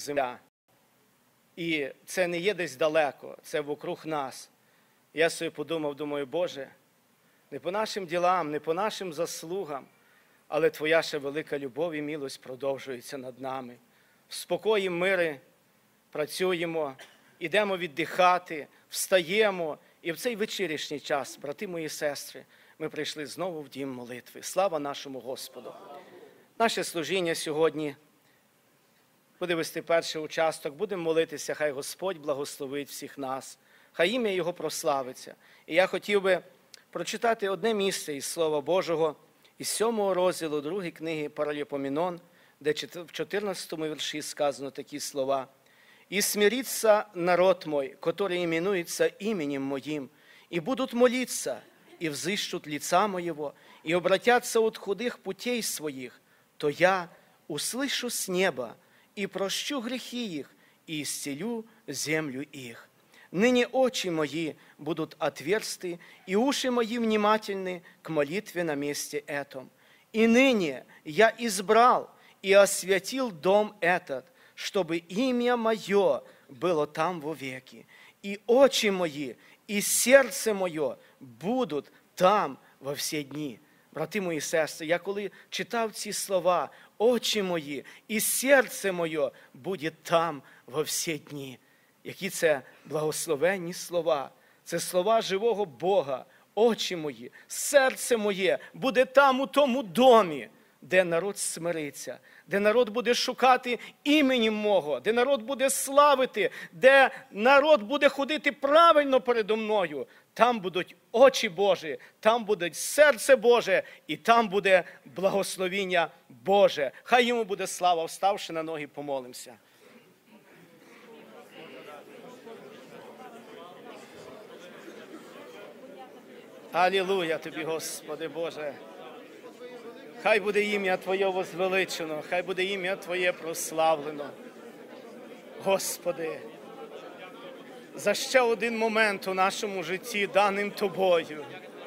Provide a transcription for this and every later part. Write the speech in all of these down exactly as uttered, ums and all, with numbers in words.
земля. І це не є десь далеко, це вокруг нас. Я собі подумав, думаю, Боже, не по нашим ділам, не по нашим заслугам, але Твоя ще велика любов і милость продовжується над нами. В спокої, мирі працюємо, ідемо віддихати, встаємо. І в цей вечірній час, брати мої сестри, ми прийшли знову в дім молитви. Слава нашому Господу! Наше служіння сьогодні буде вести перший участок, будемо молитися, хай Господь благословить всіх нас, хай ім'я Його прославиться. І я хотів би прочитати одне місце із Слова Божого, із сьомого розділу другої книги Параліпоменон, де в чотирнадцятому вірші сказано такі слова. «И смирится народ мой, который именуется именем моим, и будут молиться, и взыщут лица моего, и обратятся от худых путей своих, то я услышу с неба, и прощу грехи их, и исцелю землю их. Ныне очи мои будут отверсты, и уши мои внимательны к молитве на месте этом. И ныне я избрал и освятил дом этот, чтобы имя мое было там вовеки, и очи мои, и серце моє будуть там во всі дні». Брати мої сестри, я коли читав ці слова, очі мої і серце моє буде там во всі дні. Які це благословенні слова. Це слова живого Бога. Очі мої, серце моє буде там у тому домі, де народ смириться, де народ буде шукати імені мого, де народ буде славити, де народ буде ходити правильно передо мною. Там будуть очі Божі, там буде серце Боже, і там буде благословіння Боже. Хай йому буде слава. Вставши на ноги, помолимося. Алілуя Тобі, Господи Боже. Хай буде ім'я Твоє возвеличено, хай буде ім'я Твоє прославлено. Господи, за ще один момент у нашому житті, даним Тобою,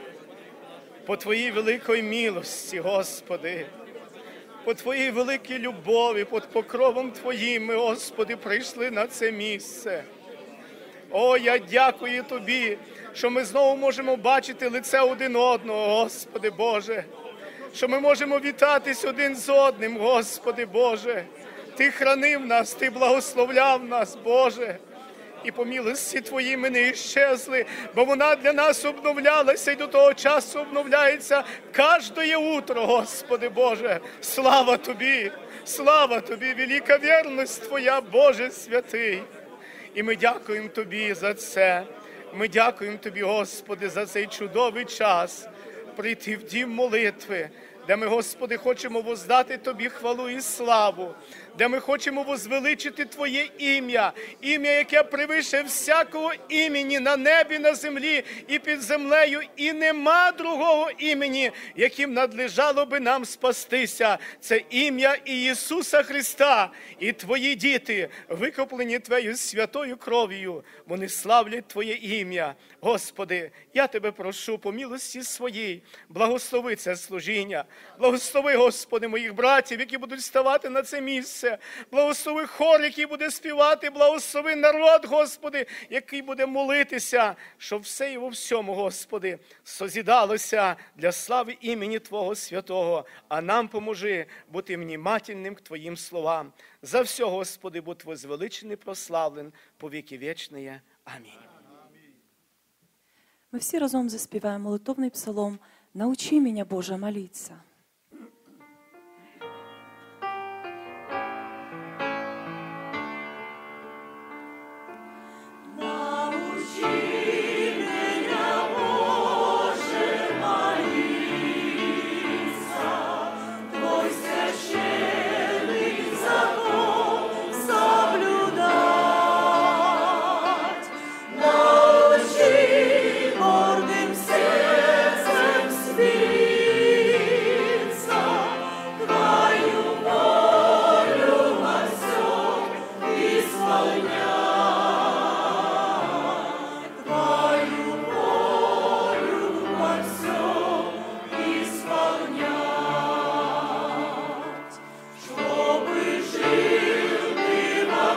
по Твоїй великій милості, Господи, по Твоїй великій любові, під покровом Твоїм ми, Господи, прийшли на це місце. О, я дякую Тобі, що ми знову можемо бачити лице один одного, Господи Боже, що ми можемо вітатись один з одним, Господи Боже. Ти хранив нас, Ти благословляв нас, Боже. І по милості Твоїй ми не іщезли, бо вона для нас обновлялася і до того часу обновляється кожне утро, Господи Боже. Слава Тобі, слава Тобі, велика вірність Твоя, Боже святий. І ми дякуємо Тобі за це. Ми дякуємо Тобі, Господи, за цей чудовий час прийти в дім молитви, де ми, Господи, хочемо воздати Тобі хвалу і славу, де ми хочемо возвеличити Твоє ім'я, ім'я, яке превише всякого імені на небі, на землі і під землею, і нема другого імені, яким надлежало би нам спастися. Це ім'я Ісуса Христа. І Твої діти, викуплені Твоєю святою кров'ю, вони славлять Твоє ім'я. Господи, я Тебе прошу по милості своїй, благослови це служіння. Благослови, Господи, моїх братів, які будуть ставати на це місце. Благослови хор, який буде співати. Благослови народ, Господи, який буде молитися, щоб все і во всьому, Господи, созідалося для слави імені Твого святого. А нам поможи бути внімательним к Твоїм словам. За все, Господи, будь возвеличений, прославлен по віки вічні. Амінь. Ми всі разом заспіваємо молитовний псалом «Научи меня, Боже, молиться». Чтобы жил ты во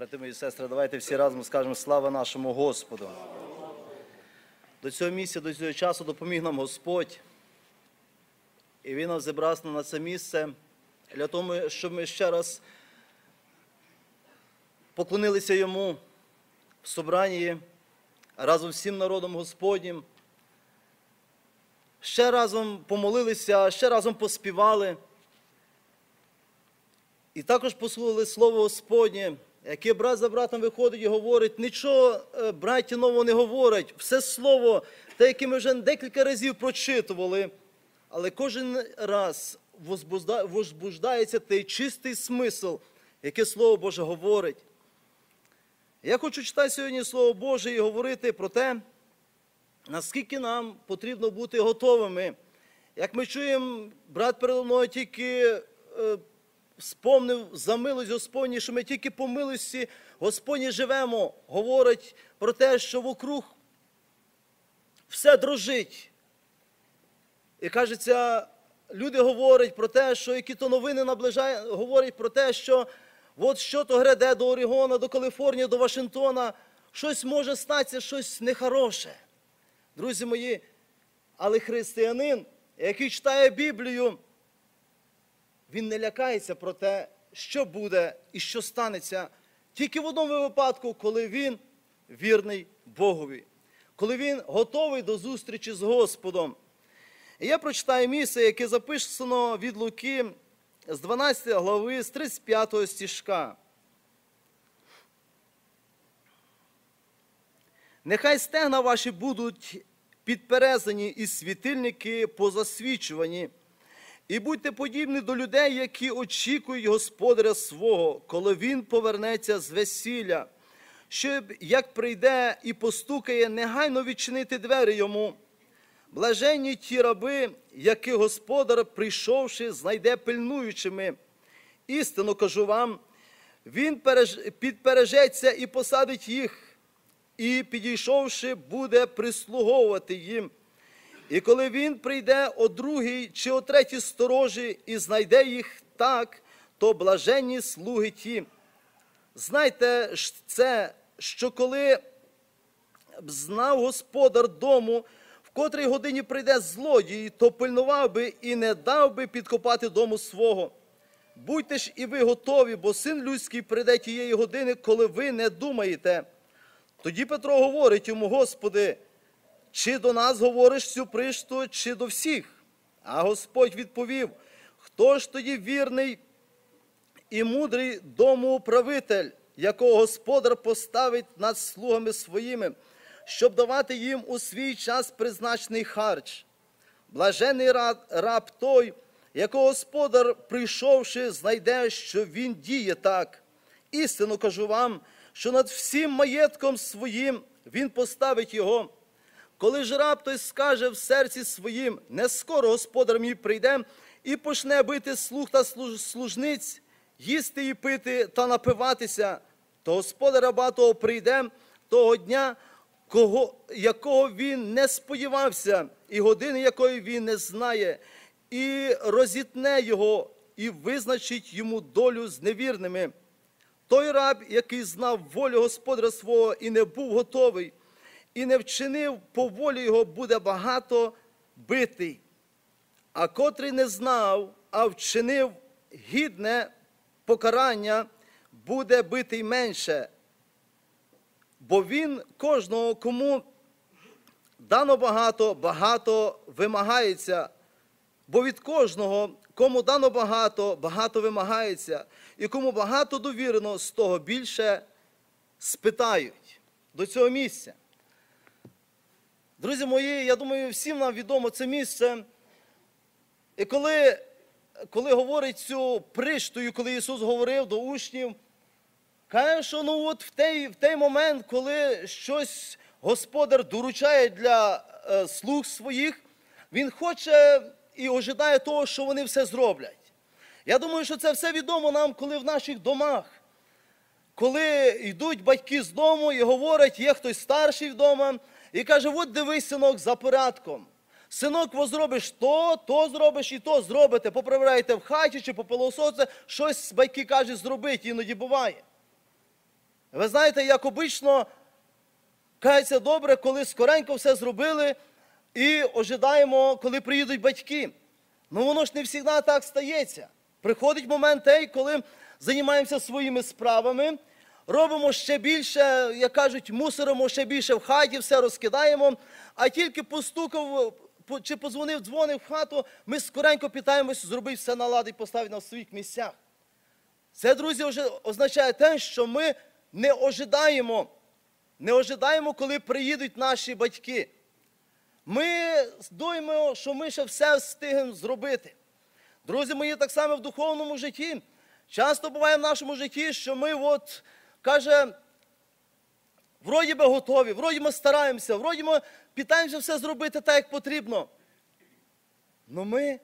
Брати мої сестри, давайте всі разом скажемо слава нашому Господу. До цього місця, до цього часу допоміг нам Господь. І Він нас зібрав на це місце для того, щоб ми ще раз поклонилися Йому в собранні разом з всім народом Господнім. Ще разом помолилися, ще разом поспівали. І також послухали Слово Господнє, яке брат за братом виходить і говорить, нічого браті нового не говорять, все Слово, те, яке ми вже декілька разів прочитували, але кожен раз возбуждається той чистий смисл, яке Слово Боже говорить. Я хочу читати сьогодні Слово Боже і говорити про те, наскільки нам потрібно бути готовими. Як ми чуємо, брат передо мною тільки е, вспомнив за милость Господню, що ми тільки по милості Господні живемо, говорить про те, що вокруг все дрожить. І, кажеться, люди говорять про те, що які то новини наближають, говорять про те, що от що то гряде до Орегона, до Каліфорнії, до Вашингтона, щось може статися, щось нехороше. Друзі мої, але християнин, який читає Біблію, він не лякається про те, що буде і що станеться, тільки в одному випадку, коли він вірний Богові, коли він готовий до зустрічі з Господом. І я прочитаю місце, яке записано від Луки з дванадцятої глави, з тридцять п'ятого стишка. Нехай стегна ваші будуть підперезані і світильники позасвічувані, і будьте подібні до людей, які очікують господаря свого, коли він повернеться з весілля, щоб, як прийде і постукає, негайно відчинити двері йому. Блаженні ті раби, яких господар, прийшовши, знайде пильнуючими. Істинно кажу вам, він підпережеться і посадить їх, і, підійшовши, буде прислуговувати їм. І коли він прийде о другій чи о третій сторожі і знайде їх так, то блаженні слуги ті. Знайте це, що коли б знав господар дому, в котрій годині прийде злодій, то пильнував би і не дав би підкопати дому свого. Будьте ж і ви готові, бо Син людський прийде тієї години, коли ви не думаєте. Тоді Петро говорить йому: Господи, чи до нас говориш цю пришту, чи до всіх? А Господь відповів: хто ж тоді вірний і мудрий домоуправитель, якого господар поставить над слугами своїми, щоб давати їм у свій час призначений харч? Блажений раб той, якого господар, прийшовши, знайде, що він діє так. Істинно кажу вам, що над всім маєтком своїм він поставить його. Коли ж раб той скаже в серці своїм: не скоро господар мій прийде і почне бити слуг та служниць, їсти і пити та напиватися, то господар раба того прийде того дня, кого, якого він не сподівався, і години, якої він не знає, і розітне його, і визначить йому долю з невірними. Той раб, який знав волю господаря свого і не був готовий, і не вчинив по волі його, буде багато битий. А котрий не знав, а вчинив гідне покарання, буде битий менше. Бо він кожного, кому дано багато, багато вимагається. Бо від кожного, кому дано багато, багато вимагається. І кому багато довірено, з того більше спитають. До цього місця. Друзі мої, я думаю, всім нам відомо це місце. І коли, коли говорить цю приштою, коли Ісус говорив до учнів, каже, що ну от в той, в той момент, коли щось Господар доручає для е, слуг своїх, Він хоче і ожидає того, що вони все зроблять. Я думаю, що це все відомо нам, коли в наших домах, коли йдуть батьки з дому і говорять, є хтось старший вдома, і каже: от дивись, синок, за порядком. Синок, во зробиш то, то зробиш і то зробите. Поправляєте в хаті чи попилосоце, щось батьки кажуть зробити, іноді буває. Ви знаєте, як обично, кається добре, коли скоренько все зробили і ожидаємо, коли приїдуть батьки. Ну воно ж не завжди так стається. Приходить момент, той, коли займаємося своїми справами, робимо ще більше, як кажуть, мусоримо ще більше в хаті, все розкидаємо, а тільки постукав чи позвонив, дзвонив в хату, ми скоренько питаємося зробити все на лад і поставити на своїх місцях. Це, друзі, вже означає те, що ми не ожидаємо, не ожидаємо, коли приїдуть наші батьки. Ми думаємо, що ми ще все встигнемо зробити. Друзі мої, так само в духовному житті. Часто буває в нашому житті, що ми, от, каже, вроді би готові, вроді ми стараємося, вроді ми питаємося все зробити так, як потрібно. Но ми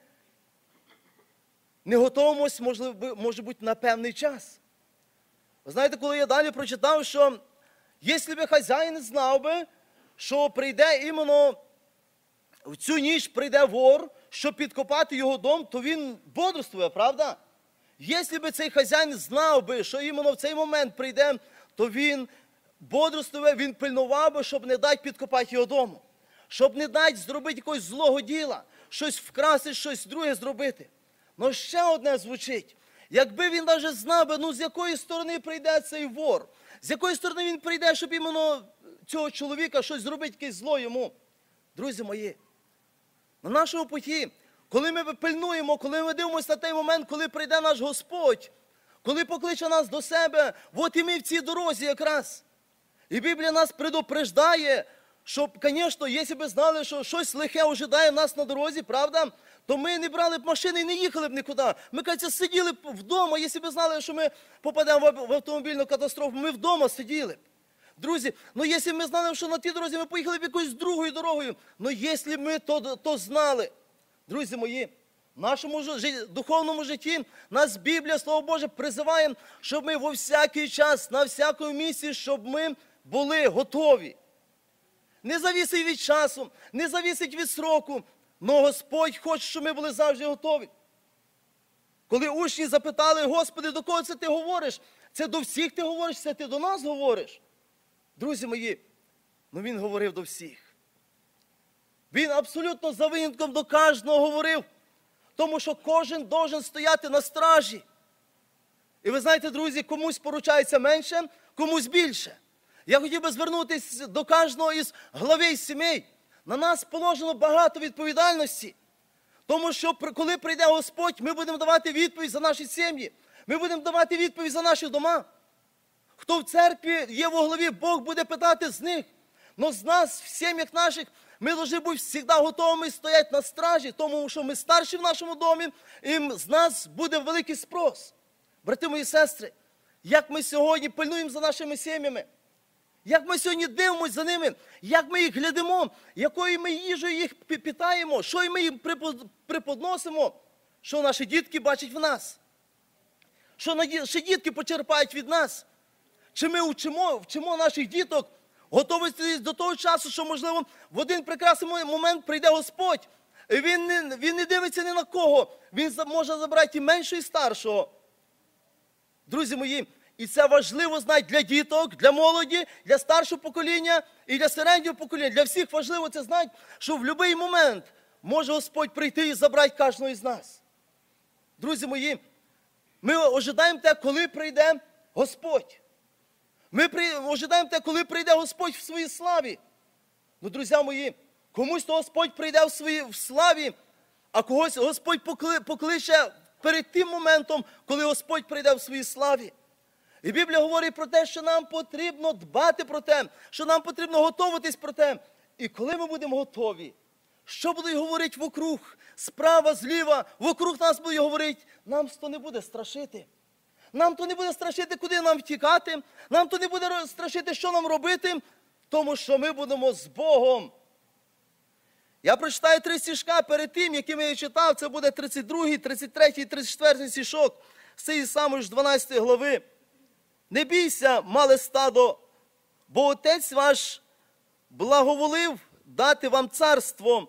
не готуємося, можливо, може бути, на певний час. Ви знаєте, коли я далі прочитав, що якщо б хазяїн знав би, що прийде іменно в цю ніч прийде вор, щоб підкопати його дом, то він бодрствує, правда? Якщо б цей хазяїн знав би, що іменно в цей момент прийде, то він бодрствує, він пильнував би, щоб не дати підкопати його дому. Щоб не дати зробити якогось злого діла, щось вкрасти, щось друге зробити. Но ще одне звучить. Якби він навіть знав би, ну з якої сторони прийде цей вор, з якої сторони він прийде, щоб іменно цього чоловіка щось зробити, якесь зло йому. Друзі мої, на нашому путі, коли ми пильнуємо, коли ми дивимося на той момент, коли прийде наш Господь, коли покличе нас до себе, от і ми в цій дорозі якраз. І Біблія нас предупреждає, щоб, звісно, якщо б знали, що щось лихе ожидає нас на дорозі, правда, то ми не брали б машини і не їхали б нікуди. Ми, кажеться, сиділи б вдома, якщо б знали, що ми попадемо в автомобільну катастрофу, ми вдома сиділи б. Друзі, ну якщо б ми знали, що на тій дорозі ми поїхали б якоюсь другою дорогою, ну якщо б ми то, то знали. Друзі мої, в нашому духовному житті нас Біблія, Слово Боже, призиває, щоб ми во всякий час, на всякому місці, щоб ми були готові. Не зависить від часу, не зависить від сроку, але Господь хоче, щоб ми були завжди готові. Коли учні запитали: Господи, до кого це ти говориш? Це до всіх ти говориш, це ти до нас говориш? Друзі мої, ну він говорив до всіх. Він абсолютно за винятком до кожного говорив, тому що кожен должен стояти на стражі. І ви знаєте, друзі, комусь поручається менше, комусь більше. Я хотів би звернутися до кожного із главей сімей. На нас положено багато відповідальності. Тому що коли прийде Господь, ми будемо давати відповідь за наші сім'ї. Ми будемо давати відповідь за наші дома. Хто в церкві є во главі, Бог буде питати з них. Но з нас, в сім'ях наших, ми повинні бути завжди готовими стояти на стражі, тому що ми старші в нашому домі, і з нас буде великий спрос. Брати мої сестри, як ми сьогодні пильнуємо за нашими сім'ями, як ми сьогодні дивимося за ними, як ми їх глядимо, якою ми їжею їх питаємо, що ми їм преподносимо, що наші дітки бачать в нас, що наші дітки почерпають від нас. Чи ми вчимо, вчимо наших діток готуватися до того часу, що, можливо, в один прекрасний момент прийде Господь, і він не, він не дивиться ні на кого, він може забрати і меншого, і старшого. Друзі мої, і це важливо знати для діток, для молоді, для старшого покоління і для середнього покоління. Для всіх важливо це знати, що в будь-який момент може Господь прийти і забрати кожного із нас. Друзі мої, ми ожидаємо те, коли прийде Господь. Ми ожидаємо те, коли прийде Господь в своїй славі. Ну, друзі мої, комусь то Господь прийде в своїй в славі, а когось Господь покли, покличе перед тим моментом, коли Господь прийде в своїй славі. І Біблія говорить про те, що нам потрібно дбати про те, що нам потрібно готуватись про те. І коли ми будемо готові, що будуть говорити вокруг, справа, зліва, вокруг нас будуть говорити, нам то не буде страшити. Нам то не буде страшити, куди нам втікати, нам то не буде страшити, що нам робити, тому що ми будемо з Богом. Я прочитаю три стишка перед тим, якими я читав, це буде тридцять другий, тридцять третій, тридцять четвертий стишок з цієї самої ж дванадцятої глави. Не бійся, мале стадо, бо Отець ваш благоволив дати вам царство.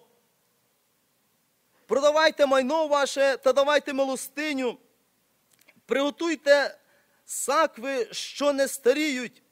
Продавайте майно ваше та давайте милостиню. Приготуйте сакви, що не старіють,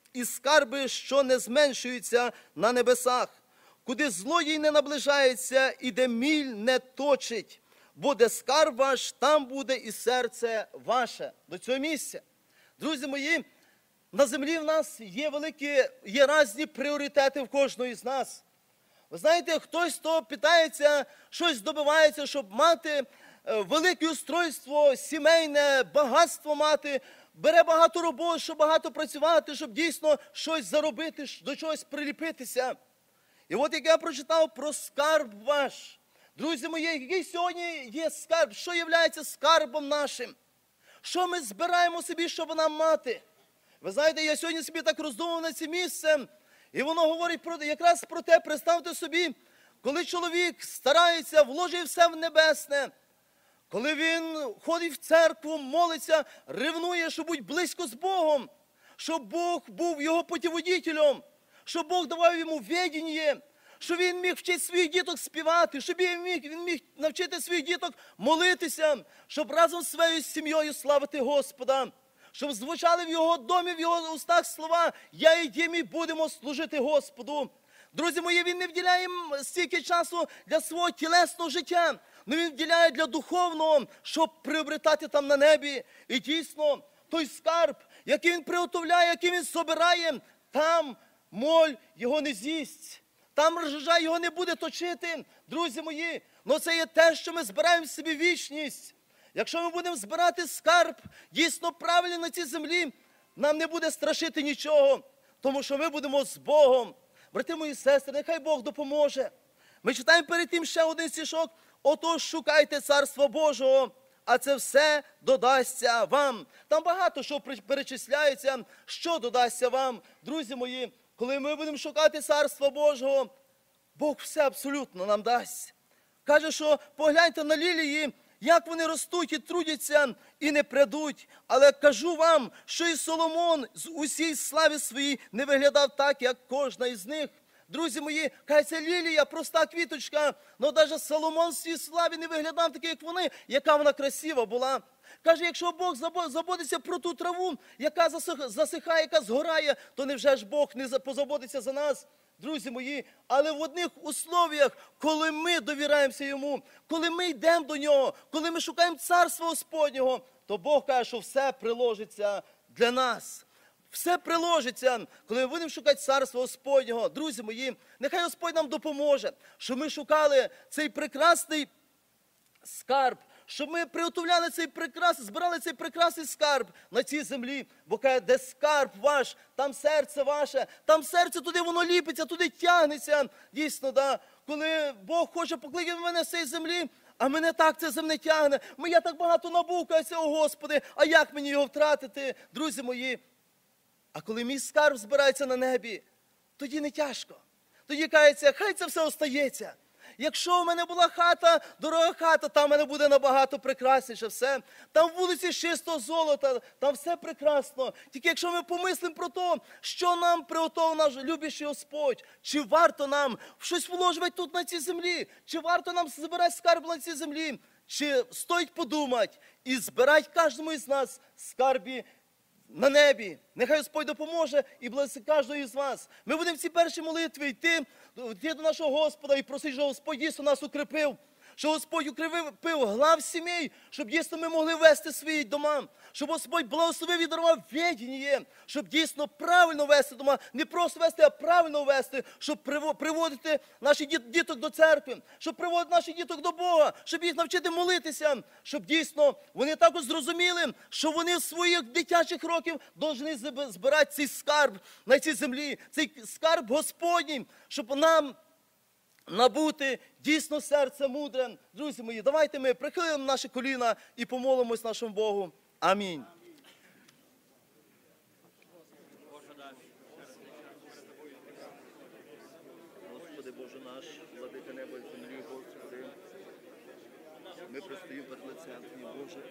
і скарби, що не зменшуються на небесах, куди злодій не наближається і де міль не точить. Буде скарб ваш, там буде і серце ваше. До цього місця. Друзі мої, на землі в нас є великі, є різні пріоритети в кожного з нас. Ви знаєте, хтось то питається, щось добивається, щоб мати велике устройство, сімейне, багатство мати, бере багато роботи, щоб багато працювати, щоб дійсно щось заробити, до чогось приліпитися. І от як я прочитав про скарб ваш, друзі мої, який сьогодні є скарб, що є скарбом нашим, що ми збираємо собі, щоб нам мати. Ви знаєте, я сьогодні собі так роздумав на це місце, і воно говорить про, якраз про те, представте собі, коли чоловік старається, вложив все в небесне, коли він ходить в церкву, молиться, ревнує, щоб бути близько з Богом, щоб Бог був його путіводителем, щоб Бог давав йому відіння, щоб він міг вчити своїх діток співати, щоб він міг, він міг навчити своїх діток молитися, щоб разом з своєю сім'єю славити Господа, щоб звучали в його домі, в його устах слова «Я і дім мій будемо служити Господу». Друзі мої, він не вділяє стільки часу для свого тілесного життя, але він вділяє для духовного, щоб приобретати там на небі. І дійсно, той скарб, який він приготовляє, який він собирає, там моль його не з'їсть. Там ржа його не буде точити. Друзі мої, але це є те, що ми збираємо в собі вічність. Якщо ми будемо збирати скарб дійсно правильно на цій землі, нам не буде страшити нічого, тому що ми будемо з Богом. Брати мої сестри, нехай Бог допоможе. Ми читаємо перед тим ще один стишок. Отож шукайте Царства Божого, а це все додасться вам. Там багато що перечисляється, що додасться вам. Друзі мої, коли ми будемо шукати Царства Божого, Бог все абсолютно нам дасть. Каже, що погляньте на лілії, як вони ростуть і трудяться, і не прядуть. Але кажу вам, що і Соломон з усій славі своїй не виглядав так, як кожна із них. Друзі мої, кажеться, лілія, проста квіточка, але навіть Соломон в своїй славі не виглядав такий, як вони, яка вона красива була. Каже, якщо Бог заботиться про ту траву, яка засихає, яка згорає, то невже ж Бог не позаботиться за нас? Друзі мої, але в одних условіях, коли ми довіряємося Йому, коли ми йдемо до Нього, коли ми шукаємо Царства Господнього, то Бог каже, що все приложиться для нас. Все приложиться, коли ми будемо шукати Царства Господнього. Друзі мої, нехай Господь нам допоможе, щоб ми шукали цей прекрасний скарб, щоб ми приготовляли цей прекрасний, збирали цей прекрасний скарб на цій землі. Бо каже, де скарб ваш, там серце ваше, там серце, туди воно ліпиться, туди тягнеться. Дійсно, да. Коли Бог хоче покликати мене з цієї землі, а мене так це земне тягне, я так багато набукаюся, о Господи, а як мені його втратити? Друзі мої, а коли мій скарб збирається на небі, тоді не тяжко. Тоді кається, хай це все остається. Якщо в мене була хата, дорога хата, там в мене буде набагато прекрасніше все. Там вулиці з чистого золота, там все прекрасно. Тільки якщо ми помислимо про те, що нам приготував наш любящий Господь, чи варто нам щось вложувати тут на цій землі, чи варто нам збирати скарб на цій землі, чи стоїть подумати і збирати кожному із нас скарбі на небі. Нехай Господь допоможе і благословить кожного із вас. Ми будемо в ці перші молитви йти, йти до нашого Господа і просити, щоб Господь дійсно нас укріпив, щоб Господь укріпив глав сімей, щоб дійсно ми могли вести свої дома, щоб Господь благословив і дарував відіння, щоб дійсно правильно вести дома, не просто вести, а правильно вести, щоб приводити наших діток до церкви, щоб приводити наших діток до Бога, щоб їх навчити молитися, щоб дійсно вони також зрозуміли, що вони з своїх дитячих років повинні збирати цей скарб на цій землі, цей скарб Господній, щоб нам набути дійсно серце мудре. Друзі мої, давайте ми прихилимо наші коліна і помолимось нашому Богу. Амінь. Господи Боже наш, владика неба і землі, Господи, ми пристоїмо перед лицем Твоїм, Боже.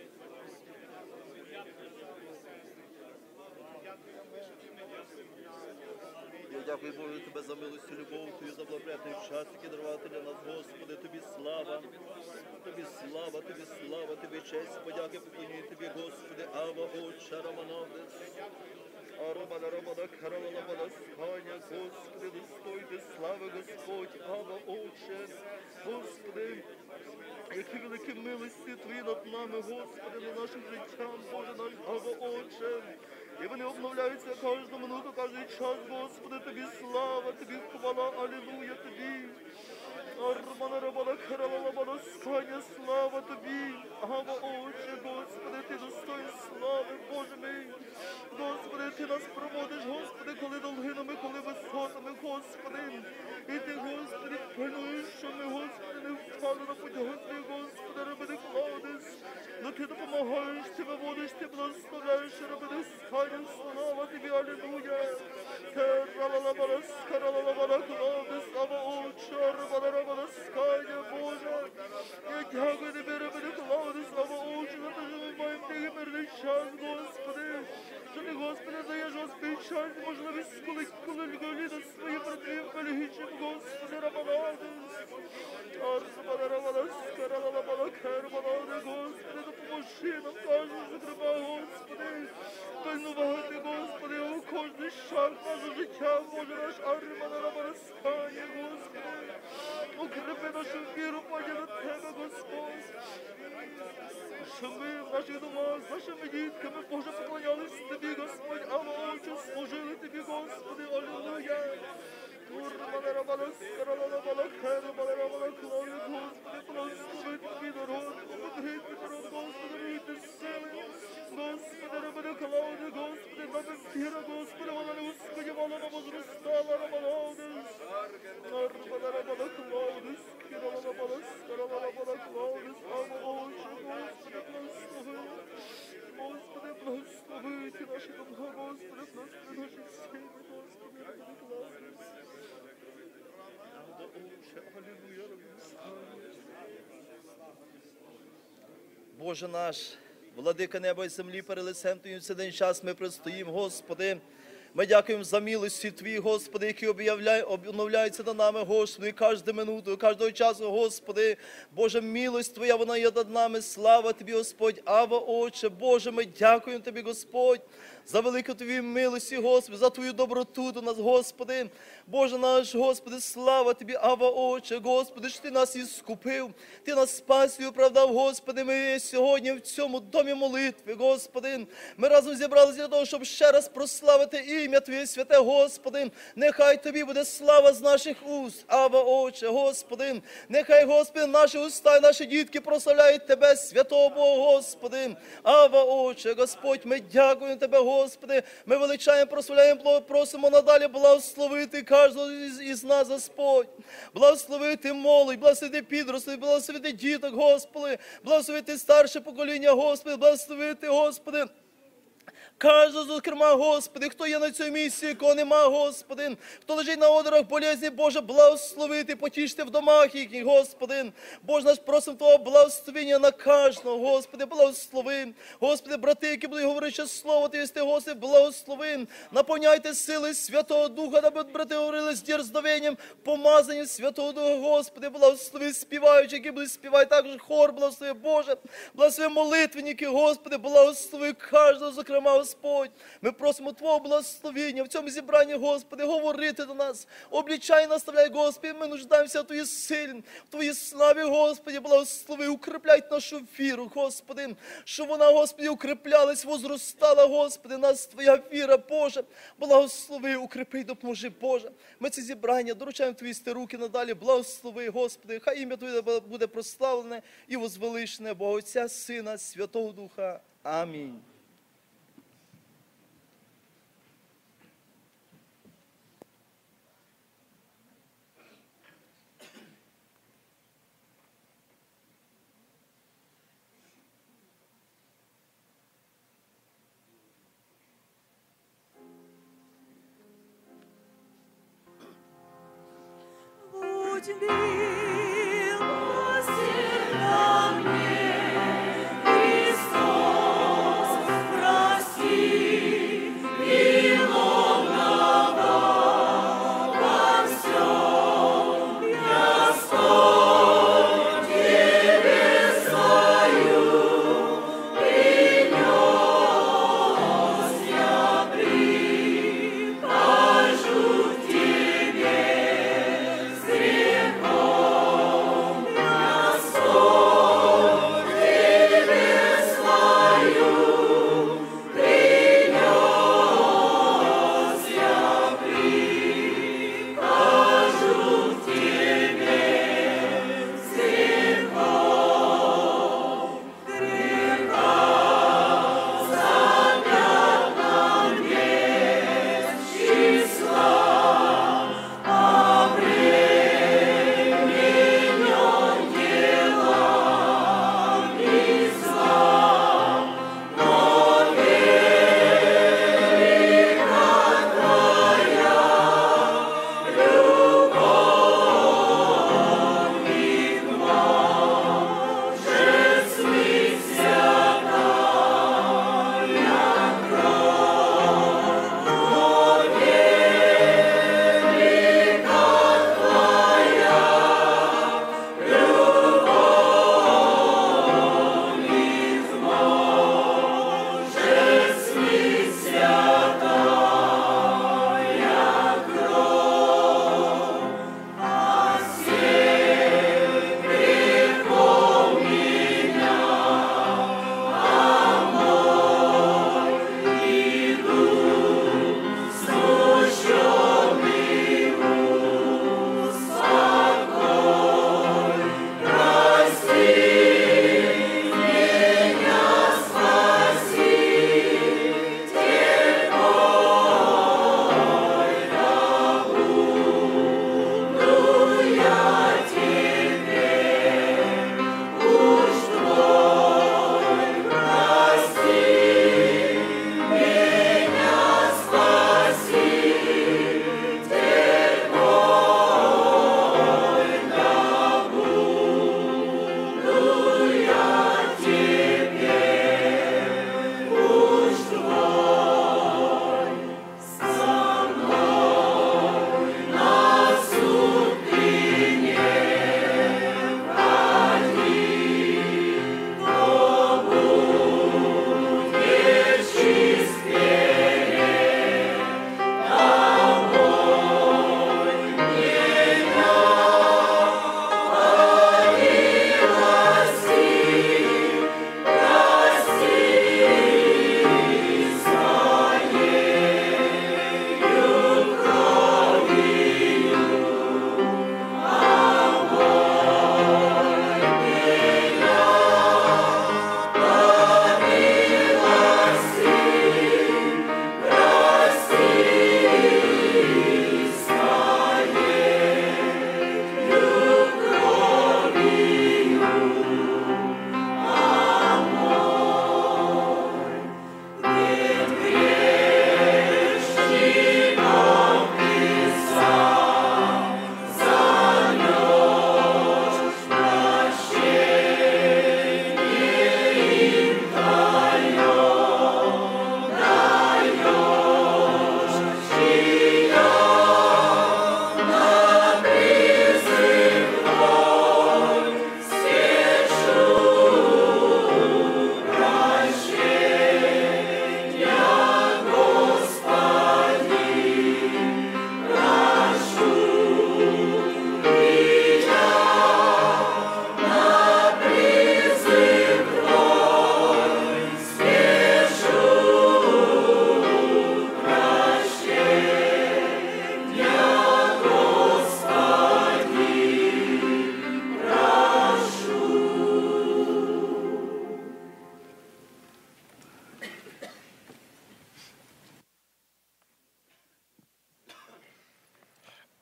Я дякую, Боже, Тебе за милость і любов Твою, за благодатний час, який дарувати для нас, Господи. Тобі слава, Тобі слава, Тобі слава, Тобі честь, подяки, поклонюю Тобі, Господи, Ава, Отче, Романовдес. Армана, романа, каралала, мана, сканя, Господи, достойте слави, Господь, Ава, Отче, Господи, які великі милості Твої над нами, Господи, над нашим життям, Боже наш, Ава, Отче. І вони обновляються кожну минуту, кожен час, Господи, Тобі слава, Тобі хвала, алілуя Тобі. Армана, романа, каралала, мана, сканя, слава Тобі, Ава, Отче, Господи, Ти достоїн слави, Боже мій. Господи, Ти нас проводиш, Господи, коли долинами, коли висотами, Господи. І Ти, Господи, пильнуєш, що ми, Господи, не впали на путь, Господи, Господи, раби не кладеш. Но Ти допомагаєш, Ти виводиш, Ти благословляєш, раби не сканя, слава Тобі, алілуя. Каралала, скаралала, кладеш, Ава, Отче, армана, романа, сканя, Боже. Я дякую Тобі, раби не кладеш, Ава, Отче, за те, що ми маємо такий мирний час, Господи. Що Ти, Господи, даєш, Господи, час, можливість, коли, коли люди свої братів величим, Господи, раманадис. Армана, романа, скаралала, керманадис, Господи, допоможи нам, кажу, зокрема, Господи, пильнувати, Господи, у кожний шаг нашого життя, Боже наш, армана, романа, сканя, Господи. Укрепи нашу віру, Боже, на Тебе, Господь. Що ми в наших домах з нашими дітками, Боже, поклонялись Тобі, Господь, а Отче, служили Тобі, Господи, алілуя. Урмана, романа, скаралала, балакера, баларамана, клаві, Господи, благослови Тобі народ, ободрий Твій народ, Господи, вийти з сили. Господи, романе, клаві, Господи, нам віра, Господи, вона не усподівала, нам возростала, романадис. Армана, романа, клаві, скирала, романа, скаралала, балаклаві, слава Отче, Господи, благослови. Господи, благослови Ті наші дома, Господи, благослови наші сім'ї, Господи, благослови. Боже наш, владика неба і землі, перед лицем Твоїм цей день час ми пристоїмо, Господи. Ми дякуємо за милості Твої, Господи, які обновляються на нами, Господи, кожну минуту, кожного часу, Господи. Боже, милость Твоя, вона є над нами, слава Тобі, Господь, Ава, Отче. Боже, ми дякуємо Тобі, Господь, за велику Твою милості, Господи, за Твою доброту до нас, Господи. Боже наш, Господи, слава Тобі, Ава, Отче, Господи, що Ти нас іскупив, Ти нас спас і оправдав, Господи. Ми сьогодні в цьому домі молитви, Господи. Ми разом зібралися для того, щоб ще раз прославити ім'я Твоє святе, Господи. Нехай Тобі буде слава з наших уст, Ава, Отче, Господи. Нехай, Господи, наші уста і наші дітки прославляють Тебе, святого Бога, Господи. Ава, Отче, Господь, ми дякуємо Тебе, Господи. Ми величаємо, прославляємо, просимо надалі благословити кожного із, із нас, Господь. Благословити молодь, благословити підрослих, благословити діток, Господи. Благословити старше покоління, Господи. Благословити, Господи. Кожного, зокрема, Господи, хто є на цьому місці, кого нема, Господи, хто лежить на одорах болезні, Боже, благословити, потішити в домах їхніх, Господи. Боже наш, просимо Твого благословення на кожного, Господи, благослови. Господи, брати, які будуть говорити слово Ти, Господи, благослови. Наповняйте сили Святого Духа, аби брати говорили з дерзновенням, помазанням Святого Духа, Господи, благослови співаючи, які будуть співати, також хор, благослови, Боже, благослови молитвенники, Господи, благослови кожного, зокрема, Господь. Ми просимо Твого благословення в цьому зібранні, Господи, говорити до нас, облічай, наставляй, Господи, ми нуждаємося в Твоїй силі, в Твоїй славі, Господи, благослови, укріпляй нашу віру, Господи, щоб вона, Господи, укріплялась, возростала, Господи, нас Твоя віра, Боже, благослови, укріпи, допоможи, Боже. Ми це зібрання доручаємо Твої руки надалі, благослови, Господи, хай ім'я Твоє буде прославлене і возвеличене, Бога Отця, Сина, Святого Духа. Амінь. Будь милостив ко мне, Христос, прости, виновного во всем. Я столь Тебе свою принес я при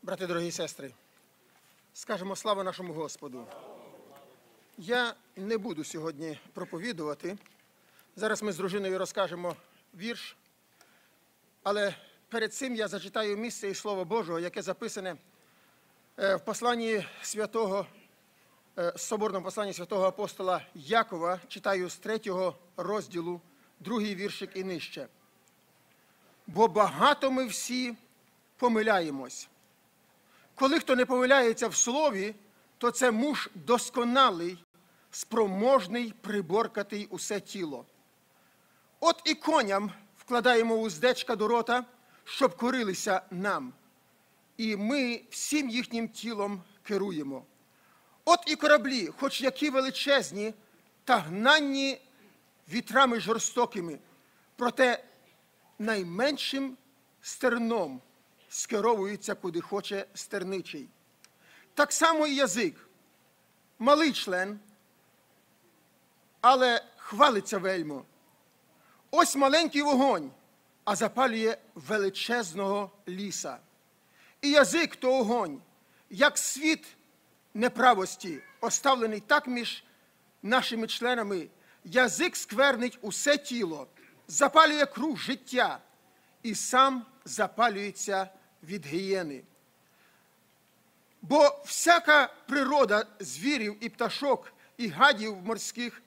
Брати, дорогі сестри, скажемо слава нашому Господу. Я не буду сьогодні проповідувати. Зараз ми з дружиною розкажемо вірш. Але перед цим я зачитаю місце із Слова Божого, яке записане в посланні святого, соборному посланні святого апостола Якова, читаю з третього розділу, другий віршик і нижче. Бо багато ми всі помиляємось. Коли хто не помиляється в слові, то це муж досконалий, спроможний приборкати усе тіло. От і коням вкладаємо уздечка до рота, щоб корилися нам. І ми всім їхнім тілом керуємо. От і кораблі, хоч які величезні, та гнанні вітрами жорстокими, проте найменшим стерном скеровується, куди хоче стерничий. Так само і язик. Малий член, але хвалиться вельмо. Ось маленький вогонь, а запалює величезного ліса. І язик то огонь, як світ неправості, оставлений так між нашими членами. Язик сквернить усе тіло, запалює круг життя і сам запалюється від гієни. Бо всяка природа звірів і пташок, і гадів морських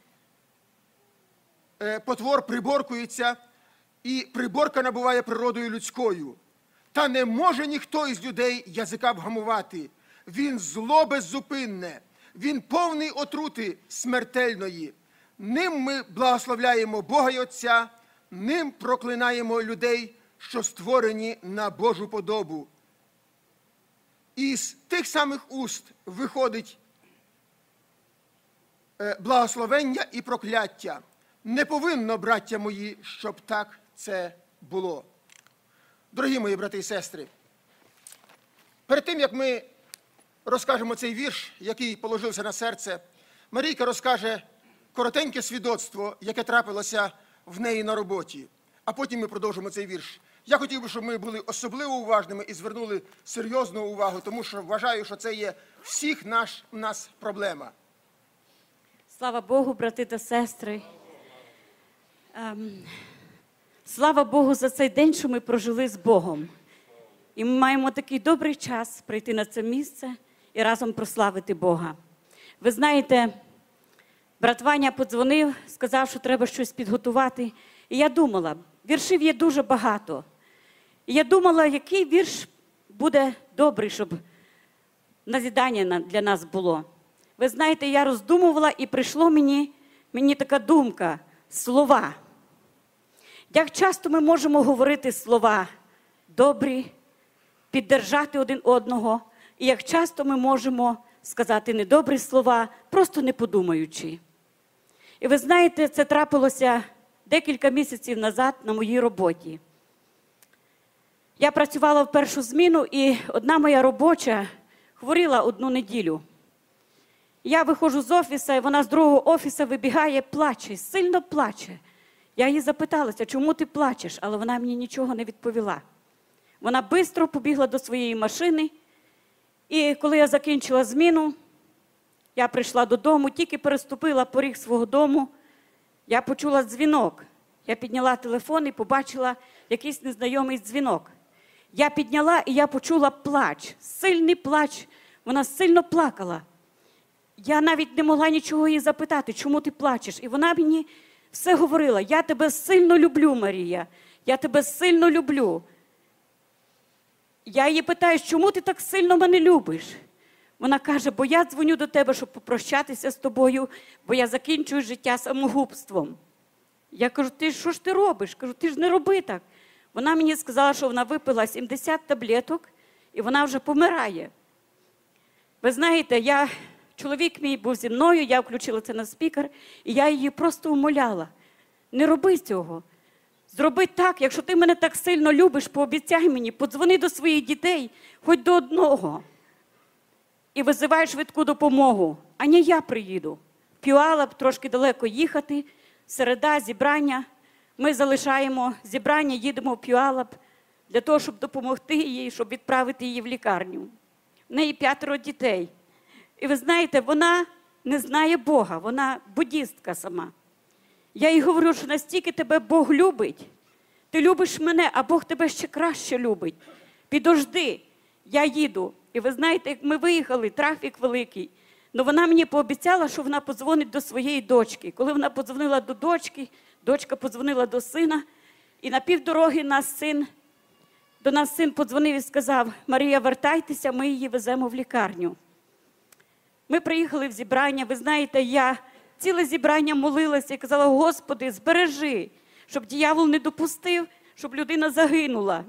потвор приборкується, і приборка набуває природою людською. Та не може ніхто із людей язика вгамувати. Він зло беззупинне, він повний отрути смертельної. Ним ми благословляємо Бога й Отця, ним проклинаємо людей, що створені на Божу подобу. І з тих самих уст виходить благословення і прокляття. Не повинно, браття мої, щоб так це було. Дорогі мої брати і сестри, перед тим, як ми розкажемо цей вірш, який положився на серце, Марійка розкаже коротеньке свідоцтво, яке трапилося в неї на роботі. А потім ми продовжимо цей вірш. Я хотів би, щоб ми були особливо уважними і звернули серйозну увагу, тому що вважаю, що це є всіх наш, нас проблема. Слава Богу, брати та сестри. Ем, слава Богу за цей день, що ми прожили з Богом. І ми маємо такий добрий час прийти на це місце і разом прославити Бога. Ви знаєте, брат Ваня подзвонив, сказав, що треба щось підготувати. І я думала, віршів є дуже багато. І я думала, який вірш буде добрий, щоб назідання для нас було. Ви знаєте, я роздумувала, і прийшло мені, мені така думка – слова. Як часто ми можемо говорити слова добрі, піддержати один одного, і як часто ми можемо сказати недобрі слова, просто не подумаючи. І ви знаєте, це трапилося декілька місяців назад на моїй роботі. Я працювала в першу зміну, і одна моя робоча хворіла одну неділю. Я виходжу з офісу, і вона з другого офісу вибігає, плаче, сильно плаче. Я її запиталася, чому ти плачеш, але вона мені нічого не відповіла. Вона швидко побігла до своєї машини, і коли я закінчила зміну, я прийшла додому, тільки переступила поріг свого дому, я почула дзвінок. Я підняла телефон і побачила якийсь незнайомий дзвінок. Я підняла, і я почула плач, сильний плач. Вона сильно плакала. Я навіть не могла нічого її запитати, чому ти плачеш. І вона мені все говорила: я тебе сильно люблю, Марія, я тебе сильно люблю. Я її питаю, чому ти так сильно мене любиш? Вона каже, бо я дзвоню до тебе, щоб попрощатися з тобою, бо я закінчую життя самогубством. Я кажу, ти що ж ти робиш? Кажу, ти ж не роби так. Вона мені сказала, що вона випила сімдесят таблеток, і вона вже помирає. Ви знаєте, я, чоловік мій був зі мною, я включила це на спікер, і я її просто умоляла. Не роби цього. Зроби так, якщо ти мене так сильно любиш, пообіцяй мені, подзвони до своїх дітей, хоч до одного. І визивай швидку допомогу. А не я приїду. В Пюалаб трошки далеко їхати, середа, зібрання. Ми залишаємо зібрання, їдемо в Пюалаб. для того, щоб допомогти їй, щоб відправити її в лікарню. В неї п'ятеро дітей. І ви знаєте, вона не знає Бога, вона буддістка сама. Я їй говорю, що настільки тебе Бог любить, ти любиш мене, а Бог тебе ще краще любить. Підожди, я їду. І ви знаєте, як ми виїхали, трафік великий, але вона мені пообіцяла, що вона подзвонить до своєї дочки. Коли вона подзвонила до дочки, дочка подзвонила до сина, і на півдороги нас син, до нас син подзвонив і сказав: Марія, вертайтеся, ми її веземо в лікарню. Ми приїхали в зібрання, ви знаєте, я ціле зібрання молилася і казала: Господи, збережи, щоб диявол не допустив, щоб людина загинула.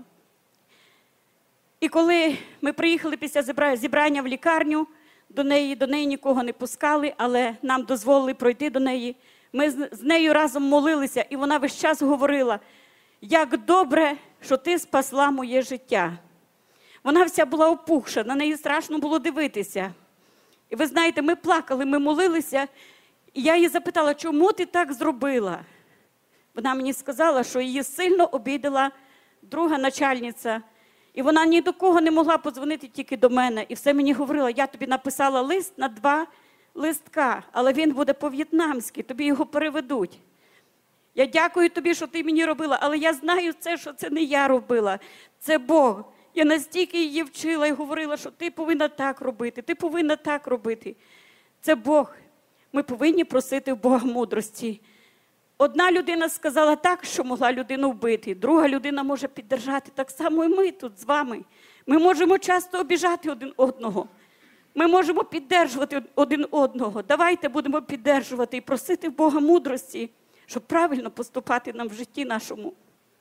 І коли ми приїхали після зібрання в лікарню, до неї, до неї нікого не пускали, але нам дозволили пройти до неї. Ми з нею разом молилися, і вона весь час говорила: як добре, що ти спасла моє життя. Вона вся була опухша, на неї страшно було дивитися. І ви знаєте, ми плакали, ми молилися, і я її запитала: чому ти так зробила? Вона мені сказала, що її сильно обідала друга начальниця, і вона ні до кого не могла подзвонити, тільки до мене. І все мені говорила: я тобі написала лист на два листка, але він буде по-в'єтнамськи, тобі його переведуть. Я дякую тобі, що ти мені робила, але я знаю це, що це не я робила, це Бог. Я настільки її вчила і говорила, що ти повинна так робити, ти повинна так робити. Це Бог. Ми повинні просити в Бога мудрості. Одна людина сказала так, що могла людину вбити, друга людина може піддержати. Так само і ми тут з вами. Ми можемо часто обіжати один одного. Ми можемо піддержувати один одного. Давайте будемо піддержувати і просити в Бога мудрості, щоб правильно поступати нам в житті нашому.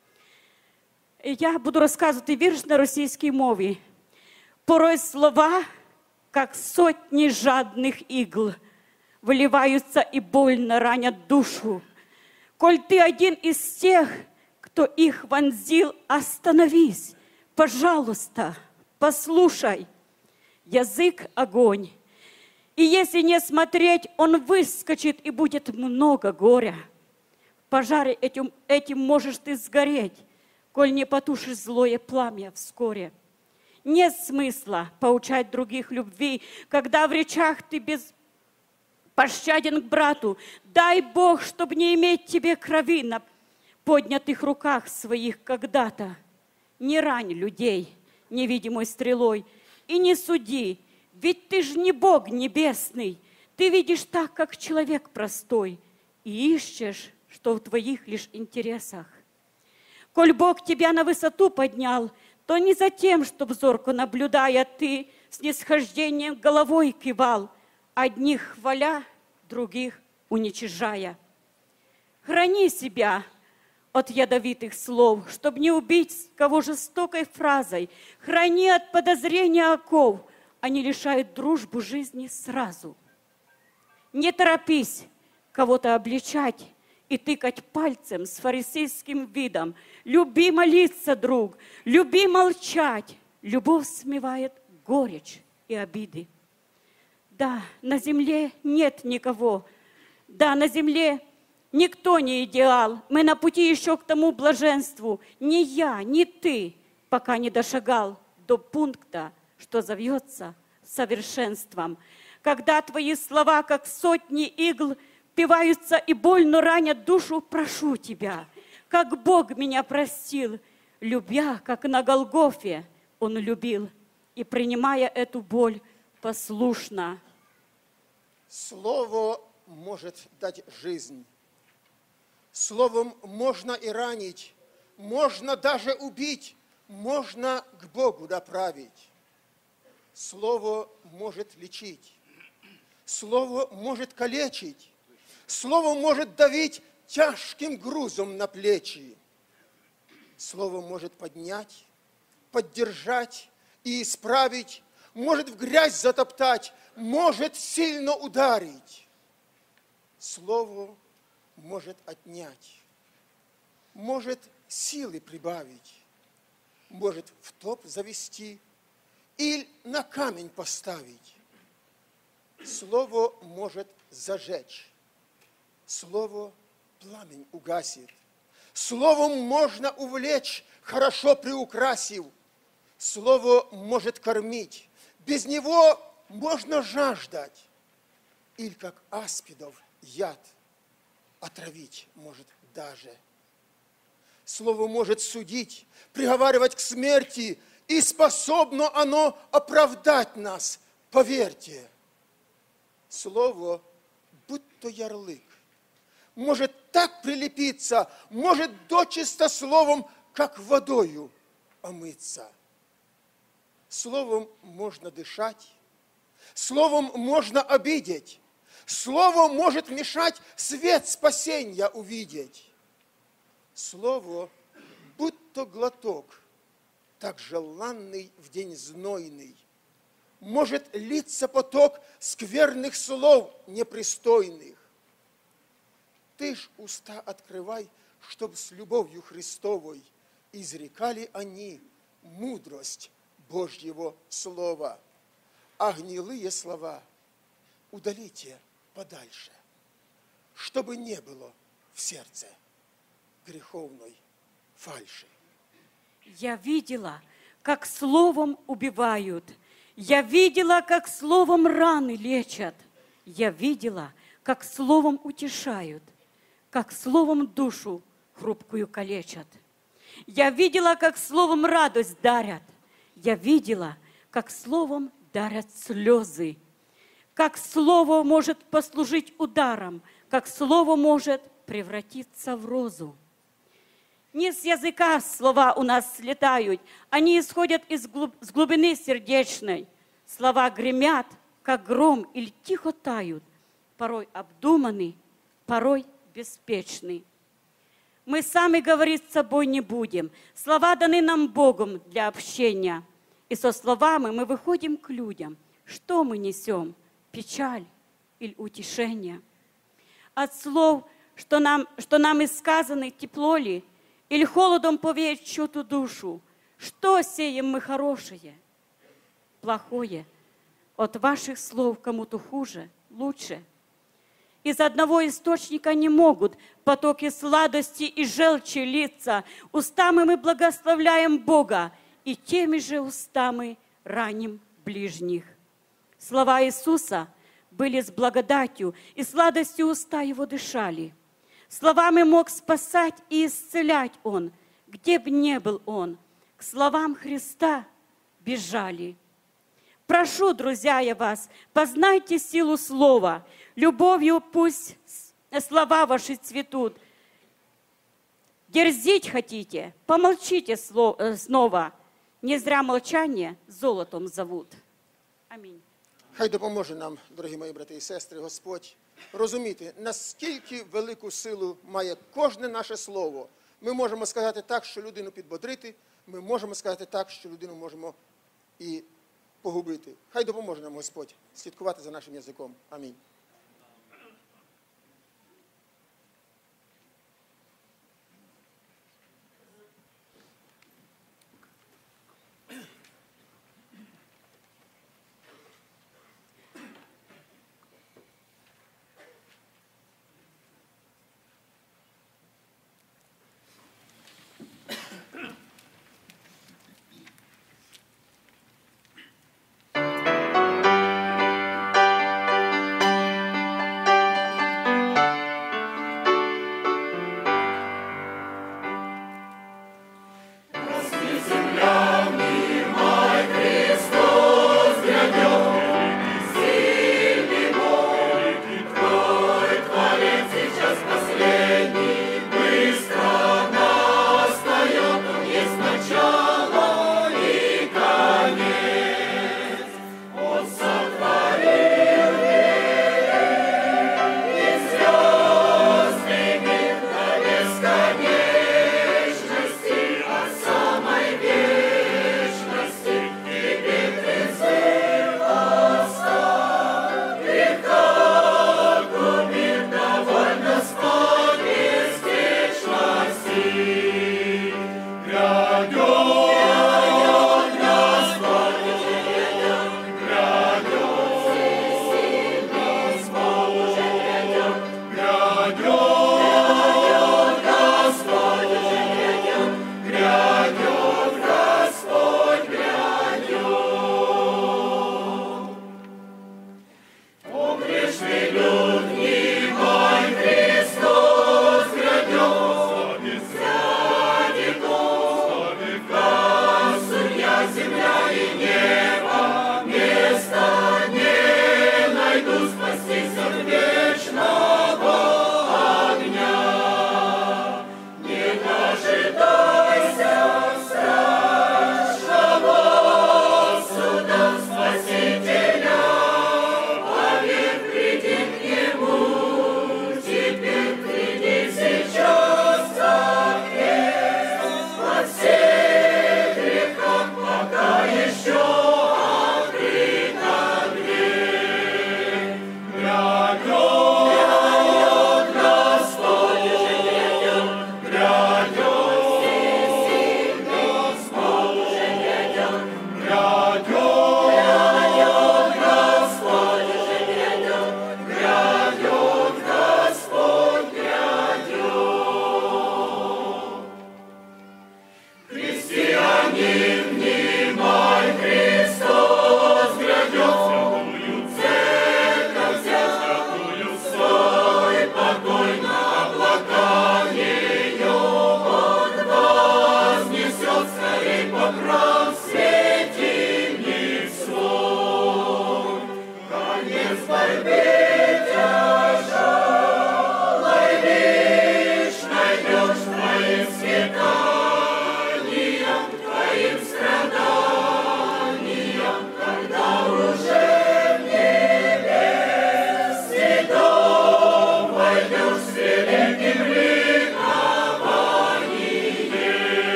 Я буду розказувати вірш на російській мові. Порой слова, как сотни жадных игл, выливаются и больно ранят душу. Коль ты один из тех, кто их вонзил, остановись, пожалуйста, послушай. Язык — огонь, и если не смотреть, он выскочит, и будет много горя. В пожаре этим, этим можешь ты сгореть, коль не потушишь злое пламя вскоре. Нет смысла поучать других любви, когда в речах ты беспощаден к брату. Дай Бог, чтобы не иметь тебе крови на поднятых руках своих когда-то. Не рань людей невидимой стрелой и не суди, ведь ты ж не Бог небесный. Ты видишь так, как человек простой, и ищешь, что в твоих лишь интересах. Коль Бог тебя на высоту поднял, то не за тем, чтоб зорко наблюдая, ты с нисхождением головой кивал, одних хваля, других уничижая. Храни себя от ядовитых слов, чтоб не убить кого жестокой фразой. Храни от подозрения оков, они лишают дружбу жизни сразу. Не торопись кого-то обличать и тыкать пальцем с фарисейским видом. Люби молиться, друг, люби молчать. Любовь смывает горечь и обиды. Да, на земле нет никого. Да, на земле никто не идеал. Мы на пути еще к тому блаженству. Ни я, ни ты, пока не дошагал до пункта, что зовется совершенством. Когда твои слова, как сотни игл, впиваются и больно ранят душу, прошу тебя, как Бог меня простил, любя, как на Голгофе Он любил, и принимая эту боль послушно. Слово может дать жизнь. Словом можно и ранить, можно даже убить, можно к Богу направить. Слово может лечить, слово может калечить, слово может давить тяжким грузом на плечи. Слово может поднять, поддержать и исправить, может в грязь затоптать, может сильно ударить. Слово может отнять, может силы прибавить, может в топ завести или на камень поставить. Слово может зажечь, слово пламень угасит, Словом можно увлечь, хорошо приукрасив. Слово может кормить. Без него можно жаждать. Или как аспидов яд отравить может даже. Слово может судить, приговаривать к смерти, и способно оно оправдать нас, поверьте. Слово, будто ярлык, может так прилепиться, может дочисто словом, как водою омыться. Словом можно дышать, словом можно обидеть, слово может мешать свет спасения увидеть. Слово, будто глоток, так желанный в день знойный, может литься поток скверных слов непристойных. Ты ж уста открывай, чтоб с любовью Христовой изрекали они мудрость Божьего слова. А гнилые слова удалите подальше, чтобы не было в сердце греховной фальши. Я видела, как словом убивают. Я видела, как словом раны лечат. Я видела, как словом утешают, как словом душу хрупкую калечат. Я видела, как словом радость дарят. Я видела, как словом дарят слезы. Как слово может послужить ударом, как слово может превратиться в розу. Не с языка слова у нас слетают, они исходят из глуб, с глубины сердечной. Слова гремят, как гром, или тихо тают, порой обдуманы, порой беспечны. Мы сами говорить с собой не будем. Слова даны нам Богом для общения. И со словами мы выходим к людям. Что мы несем? Печаль или утешение? От слов, что нам, что нам и сказаны, тепло ли, или холодом повеет чью-то душу? Что сеем мы хорошее? Плохое. От ваших слов кому-то хуже, лучше. Из одного источника не могут потоки сладости и желчи литься. Устами мы благословляем Бога, и теми же устами раним ближних. Слова Иисуса были с благодатью, и сладостью уста Его дышали. Словами мог спасать и исцелять Он, где бы ни был Он. К словам Христа бежали. Прошу, друзья, я вас, познайте силу слова. Любовью пусть слова ваши цветут. Дерзить хотите? Помолчите снова. Не зря молчание золотом зовут. Амінь. Хай допоможе нам, дорогі мої брати і сестри, Господь, розуміти, наскільки велику силу має кожне наше слово. Ми можемо сказати так, що людину підбодрити, ми можемо сказати так, що людину можемо і погубити. Хай допоможе нам Господь слідкувати за нашим язиком. Амінь.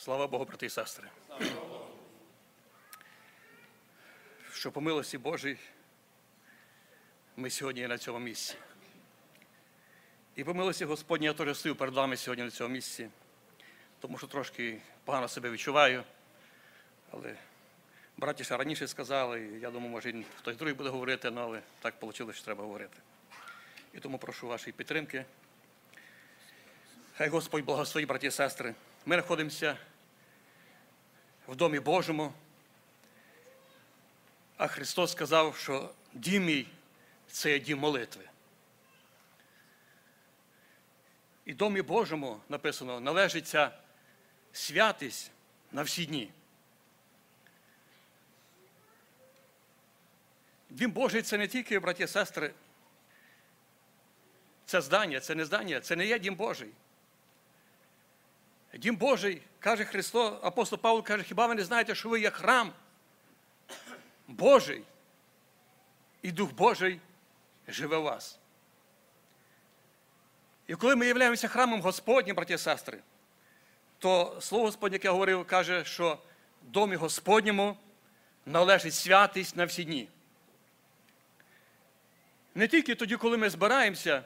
Слава Богу, брати і сестри. Що по милості Божій ми сьогодні є на цьому місці. І по милості Господній я теж стою перед вами сьогодні на цьому місці, тому що трошки погано себе відчуваю. Але браті ще раніше сказали, і я думаю, може і хтось другий буде говорити, але так вийшло, що треба говорити. І тому прошу вашої підтримки. Хай Господь благословить, браті і сестри. Ми знаходимося в Домі Божому, а Христос сказав, що дім мій – це є дім молитви. І Домі Божому, написано, належить ця святість на всі дні. Дім Божий – це не тільки, браті і сестри, це здання, це не здання, це не є Дім Божий. Дім Божий, каже Христос, апостол Павло каже, хіба ви не знаєте, що ви є храм Божий, і Дух Божий живе в вас. І коли ми являємося храмом Господнім, браті і сестри, то Слово Господнє, яке я говорив, каже, що в Домі Господньому належить святість на всі дні. Не тільки тоді, коли ми збираємося,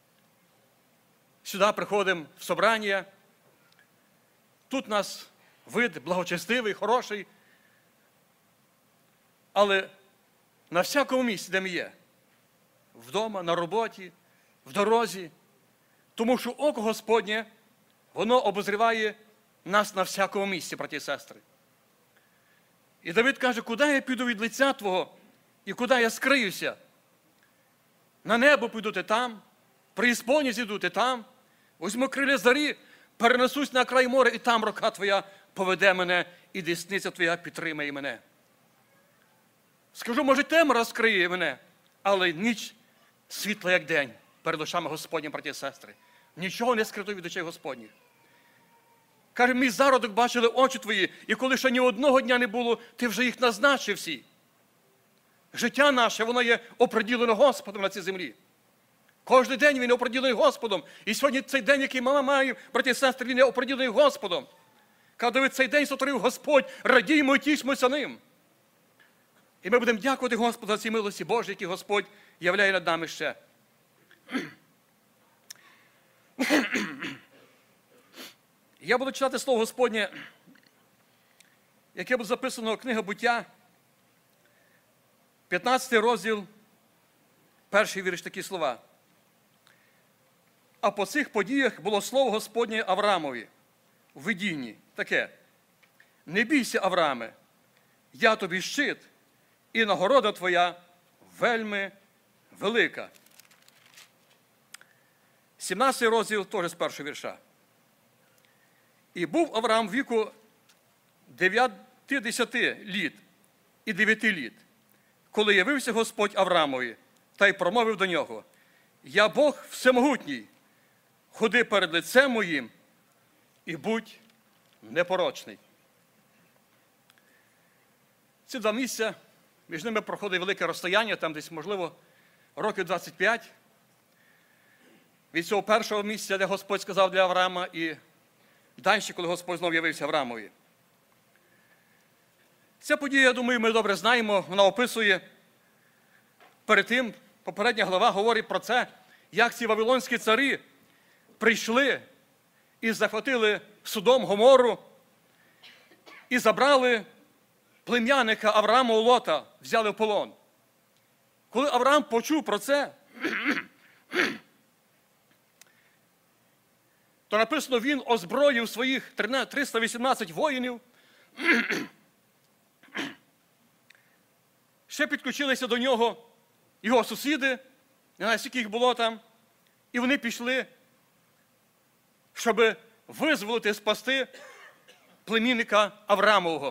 сюди приходимо в собрання, тут у нас вид благочестивий, хороший, але на всякому місці, де ми є, вдома, на роботі, в дорозі, тому що око Господнє, воно обозріває нас на всякому місці, браті і сестри. І Давид каже, куди я піду від лиця Твого і куди я скриюся? На небо піду ти там, преісподню зійду ти там, візьму крилля зарі, перенесусь на край моря, і там рука Твоя поведе мене, і десниця Твоя підтримає мене. Скажу, може, темра розкриє мене, але ніч світла, як день, перед очами Господнім, браті і сестри. Нічого не скрито від очей Господніх. Каже, мій зародок бачили очі Твої, і коли ще ні одного дня не було, Ти вже їх назначив всі. Життя наше, воно є оприділено Господом на цій землі. Кожен день він є оприділений Господом. І сьогодні цей день, який мама має, браті і сестри, він є оприділений Господом. Каже, Давид, цей день сотворив Господь, радіймо і тішмося ним. І ми будемо дякувати Господу за ці милості Божі, які Господь являє над нами ще. Я буду читати Слово Господнє, яке буде записано книга Буття, п'ятнадцятий розділ, перший вірш, такі слова. А по цих подіях було слово Господнє Авраамові в видінні таке. Не бійся, Аврааме, я тобі щит, і нагорода твоя вельми велика. сімнадцятий розділ, теж з першого вірша. І був Авраам віку дев'ятдесяти літ і дев'яти літ, коли явився Господь Авраамові, та й промовив до нього: «Я Бог всемогутній, ходи перед лицем моїм і будь непорочний». Ці два місця, між ними проходить велике розстояння, там десь, можливо, років двадцять п'ять. Від цього першого місця, де Господь сказав для Авраама, і далі, коли Господь знов явився Авраамові. Ця подія, я думаю, ми добре знаємо, вона описує. Перед тим, попередня глава говорить про це, як ці вавилонські царі прийшли і захватили Содом, Гомору, і забрали плем'янника Авраама Лота, взяли в полон. Коли Авраам почув про це, то написано, він озброїв своїх триста вісімнадцять воїнів, ще підключилися до нього його сусіди, не знаю, скільки їх було там, і вони пішли, щоб визволити, спасти племінника Авраамового.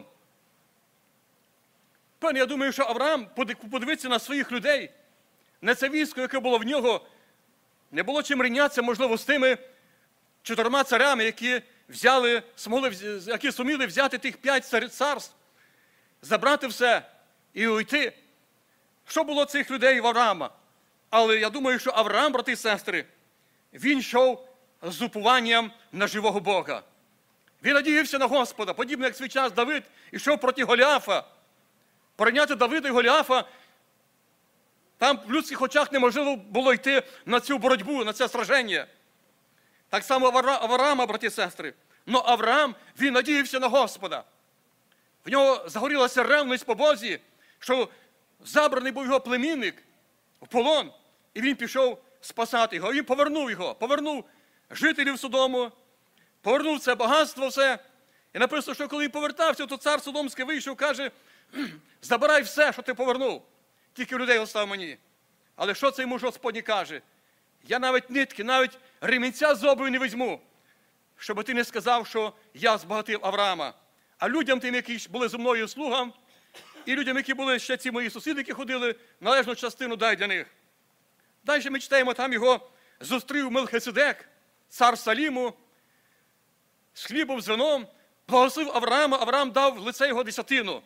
Певне, я думаю, що Авраам подивиться на своїх людей, на це військо, яке було в нього, не було чим рівнятися, можливо, з тими чотирма царями, які взяли, змогли, які суміли взяти тих п'ять царств, забрати все і уйти. Що було цих людей в Авраама? Але я думаю, що Авраам, брати і сестри, він йшов з упованням на живого Бога. Він надіявся на Господа, подібно як свій час Давид ішов проти Голіафа. Порівняти Давида і Голіафа, там в людських очах неможливо було йти на цю боротьбу, на це сраження. Так само Авраама, браті і сестри. Но Авраам, він надіявся на Господа. В нього загорілася ревність по Бозі, що забраний був його племінник в полон, і він пішов спасати його. Він повернув його, повернув жителів Содому, повернув це багатство все. І написано, що коли він повертався, то цар Содомський вийшов, каже, забирай все, що ти повернув, тільки людей остав мені. Але що цей муж Господній каже? Я навіть нитки, навіть ремінця з обуви не візьму, щоб ти не сказав, що я збагатив Авраама. А людям тим, які були зі мною слугам, і людям, які були ще ці мої сусіди, які ходили, належну частину дай для них. Далі ми читаємо, там його зустрів Мелхиседек, цар Саліму, з хлібом, з вином, благословив Авраама, Авраам дав в лице його десятину.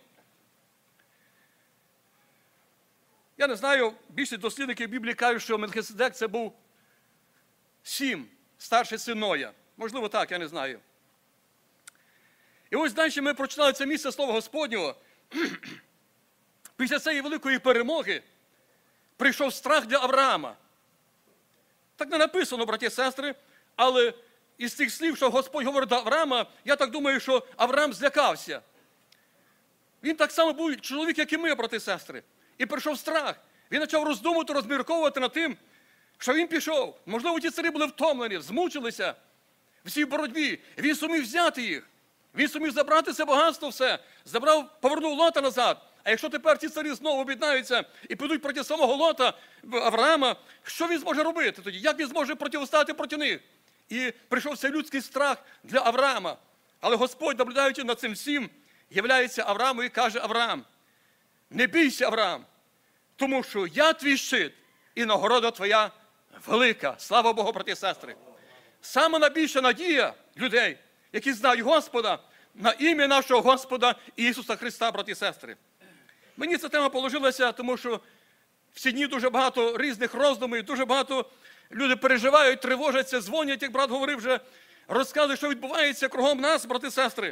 Я не знаю, більшість дослідників Біблії кажуть, що Мелхиседек це був Сім, старший син Ноя. Можливо так, я не знаю. І ось далі ми прочитали це місце Слова Господнього. Після цієї великої перемоги прийшов страх для Авраама. Так не написано, браті і сестри, але із цих слів, що Господь говорить до Авраама, я так думаю, що Авраам злякався. Він так само був чоловік, як і ми, брати і сестри. І прийшов страх. Він почав роздумувати, розмірковувати над тим, що він пішов. Можливо, ті царі були втомлені, змучилися в цій боротьбі. Він сумів взяти їх. Він сумів забрати це багатство все. Забрав, повернув Лота назад. А якщо тепер ці царі знову об'єднаються і підуть проти самого Лота, Авраама, що він зможе робити тоді? Як він зможе протистояти проти них? І прийшов цей людський страх для Авраама. Але Господь, наблюдаючи над цим всім, являється Аврааму і каже: Авраам, не бійся, Авраам, тому що я твій щит і нагорода твоя велика. Слава Богу, брати і сестри. Саме найбільша надія людей, які знають Господа, на ім'я нашого Господа Ісуса Христа, брати і сестри. Мені ця тема положилася, тому що в ці дні дуже багато різних роздумів, дуже багато люди переживають, тривожаться, дзвонять, як брат говорив вже, розказують, що відбувається кругом нас, брати і сестри.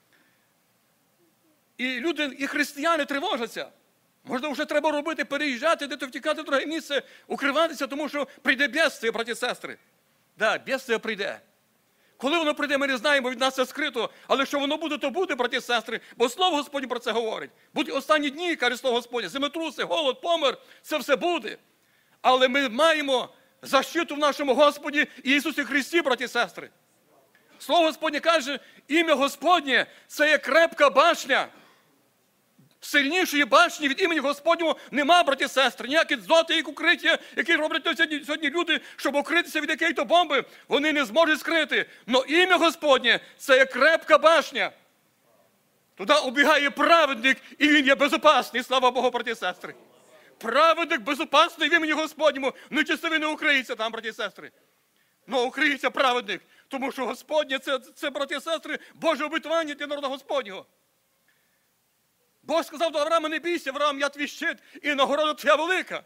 І люди, і християни тривожаться. Можливо, вже треба робити, переїжджати, де-то втікати в друге місце, укриватися, тому що прийде бєдствие, браті і сестри. Так, бєдствие прийде. Коли воно прийде, ми не знаємо, від нас це скрито, але що воно буде, то буде, браті і сестри, бо Слово Господнє про це говорить. Будуть останні дні, каже Слово Господнє, землетруси, голод, помер, це все буде. Але ми маємо защиту в нашому Господі Ісусі Христі, браті і сестри. Слово Господнє каже, ім'я Господнє – це є крепка башня. Сильнішої башні від імені Господнього нема, браті і сестри. Ніякі дзоти, як укриття, які роблять сьогодні, сьогодні люди, щоб укритися від якої-то бомби, вони не зможуть скрити. Но ім'я Господнє – це є крепка башня. Туди убігає праведник, і він є безопасний. Слава Богу, браті і сестри. Праведник безопасний в імені Господньому. Ну, чи це ви не укриється там, браті і сестри? Ну, укриється праведник. Тому що Господнє – це, це, браті і сестри, Боже обітування для народу Господнього. Бог сказав до Авраама: не бійся, Авраам, я твій щит, і нагорода твоя велика.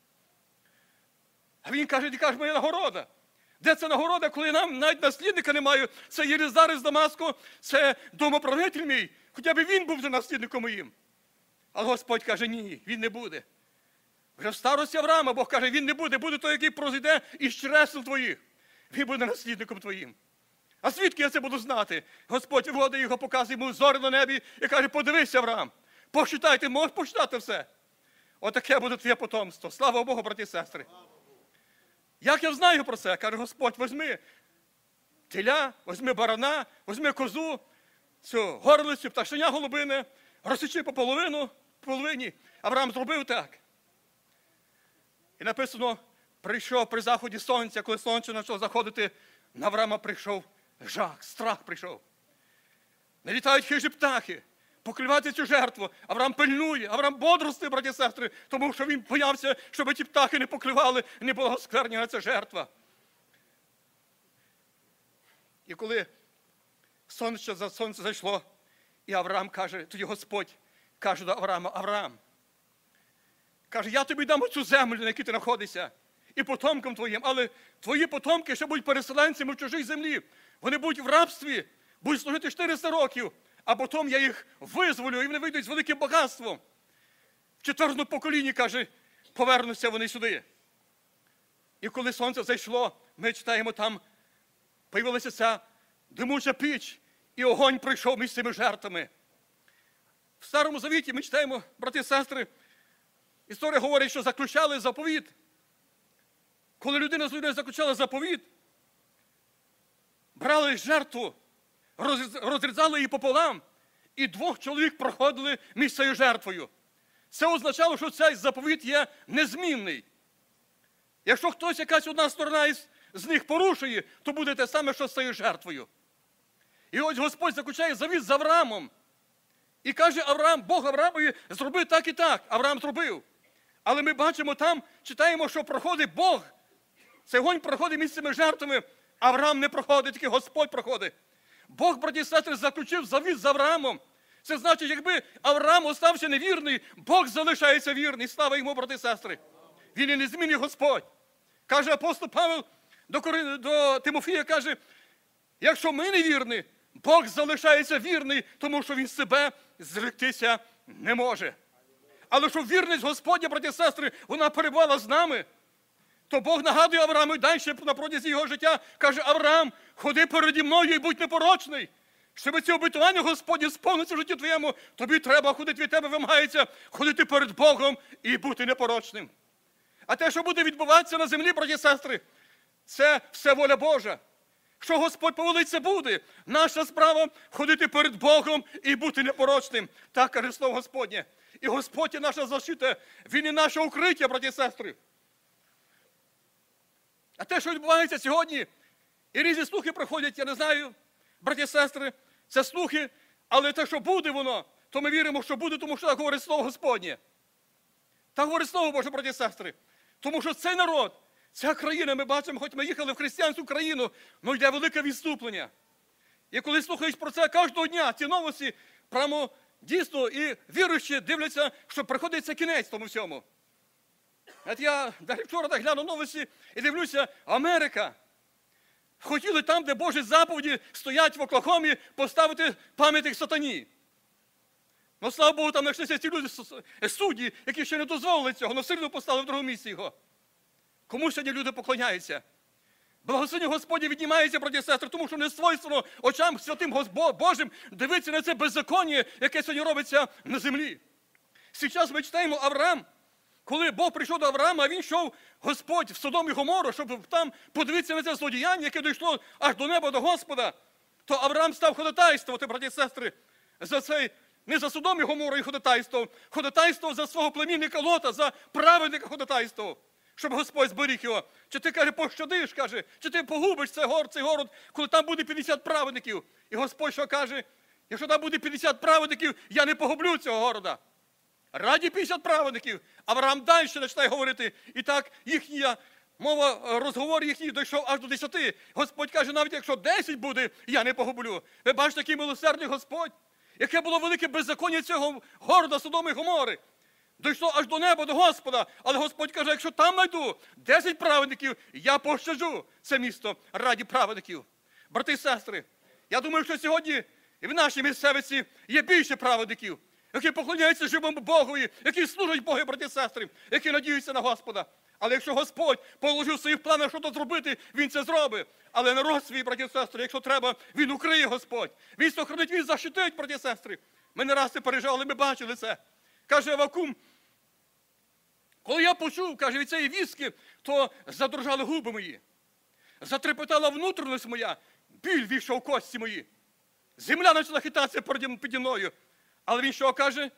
А він каже: ти кажеш, моя нагорода. Де це нагорода, коли нам навіть наслідника немає? Це Єлизар із Дамаску, це домоправитель мій. Хоча б він був наслідником моїм. А Господь каже: ні, він не буде. Вже в старості Авраама Бог каже: він не буде, буде той, який прозійде із чресел твоїх. Він буде наслідником твоїм. А звідки я це буду знати? Господь виводить його, показує йому зори на небі і каже: подивися, Авраам, посчитай, ти можеш посчитати все. Отаке буде твоє потомство. Слава Богу, браті і сестри. Як я знаю про це? Каже Господь: возьми теля, возьми барана, возьми козу, цю горлицю, пташеня голубине, розсічи по половину, половині. Авраам зробив так. І написано, прийшов при заході сонця, коли сонце почало заходити, на Авраама прийшов жах, страх прийшов. Не літають хижі птахи, поклювати цю жертву. Авраам пильнує, Авраам бодрствує, браті і сестри, тому що він боявся, щоб ті птахи не поклювали, не була осквернена ця жертва. І коли сонце за сонце зайшло, і Авраам каже, тоді Господь каже до Авраама: Авраам, каже, я тобі дам оцю землю, на якій ти знаходишся, і потомкам твоїм, але твої потомки ще будуть переселенцями в чужій землі. Вони будуть в рабстві, будуть служити чотириста років, а потім я їх визволю, і вони вийдуть з великим багатством. В четвертому поколінні, каже, повернуться вони сюди. І коли сонце зайшло, ми читаємо, там появилася ця димуча піч, і огонь прийшов між цими жертвами. В Старому Завіті ми читаємо, брати і сестри, історія говорить, що заключали заповіт. Коли людина з людиною заключала заповіт, брали жертву, розрізали її пополам, і двох чоловік проходили між цією жертвою. Це означало, що цей заповіт є незмінний. Якщо хтось, якась одна сторона із, з них порушує, то буде те саме, що з цією жертвою. І ось Господь заключає завіт з Авраамом. І каже Авраам, Бог Авраамові, зроби так і так. Авраам зробив. Але ми бачимо там, читаємо, що проходить Бог. Цей огонь проходить між цими жертвами. Авраам не проходить, тільки Господь проходить. Бог, браті і сестри, заключив завіт з Авраамом. Це значить, якби Авраам остався невірний, Бог залишається вірний. Слава йому, брати і сестри. Він і незмінний Господь. Каже апостол Павел до, Кори... до Тимофія, каже, якщо ми невірні, Бог залишається вірний, тому що він себе зректися не може. Але щоб вірність Господня, браті і сестри, вона перебувала з нами, то Бог нагадує Аврааму, далі на протязі його життя, каже, Авраам, ходи переді мною і будь непорочний. Щоб ці обітування Господні сповниться в житті твоєму, тобі треба ходити, від тебе вимагається ходити перед Богом і бути непорочним. А те, що буде відбуватися на землі, браті і сестри, це все воля Божа. Що Господь повелить, це буде. Наша справа – ходити перед Богом і бути непорочним. Так каже слово Господнє. І Господь є наша защита, Він і наше укриття, браті і сестри. А те, що відбувається сьогодні, і різні слухи проходять, я не знаю, браті і сестри, це слухи, але те, що буде воно, то ми віримо, що буде, тому що так говорить слово Господнє. Так говорить слово Боже, браті і сестри. Тому що цей народ, ця країна, ми бачимо, хоч ми їхали в християнську країну, але йде велике відступлення. І коли слухаєш про це кожного дня, ці новості, прямо дійсно і віруючі дивляться, що приходиться кінець тому всьому. От я вчора так глянув новості і дивлюся, Америка. Хотіли там, де Божі заповіді стоять в Оклахомі, поставити пам'ятник сатані. Ну, слава Богу, там знайшлися ці люди, судді, які ще не дозволили цього, але все одно поставили в другому місці його. Кому сьогодні люди поклоняються? Благословення Господні віднімається, браті і сестри, тому що не свойственно очам святим Божим дивитися на це беззаконня, яке сьогодні робиться на землі. Зараз ми читаємо Авраам, коли Бог прийшов до Авраама, а він йшов, Господь, в Содом і Гомору, щоб там подивитися на це злодіяння, яке дійшло аж до неба, до Господа, то Авраам став ходатайствувати, браті і сестри, за цей, не за Содом і Гомору і ходатайство, ходатайство за свого племінника Лота, за праведника ходатайство, щоб Господь зберіг його. Чи ти, каже, пощадиш, каже, чи ти погубиш цей город, цей город, коли там буде п'ятдесят праведників. І Господь що каже, якщо там буде п'ятдесят праведників, я не погублю цього города. Раді п'ятдесят праведників. Авраам далі починає говорити. І так їхня мова, розговор їхній дійшов аж до десяти. Господь каже, навіть якщо десять буде, я не погублю. Ви бачите, який милосердний Господь? Яке було велике беззаконня цього города Содоми і Гомори. Дійшло аж до неба, до Господа. Але Господь каже, якщо там знайду десять праведників, я пощаджу це місто раді праведників. Брати і сестри, я думаю, що сьогодні і в нашій місцевості є більше праведників, які поклоняються живому Богові, які служать Богу, брати і сестри, які надіються на Господа. Але якщо Господь положив в своїх планах, що то зробити, Він це зробить. Але народ свій, браті і сестри, якщо треба, Він укриє Господь. Він сохранить, Він защитить, браті і сестри. Ми не раз це переживали, ми бачили це. Каже Авакум, коли я почув, каже, від цієї вістки, то задрожали губи мої. Затрепетала внутрішність моя, біль війшов в кості мої. Земля почала хитатися піді мною. Але він що каже?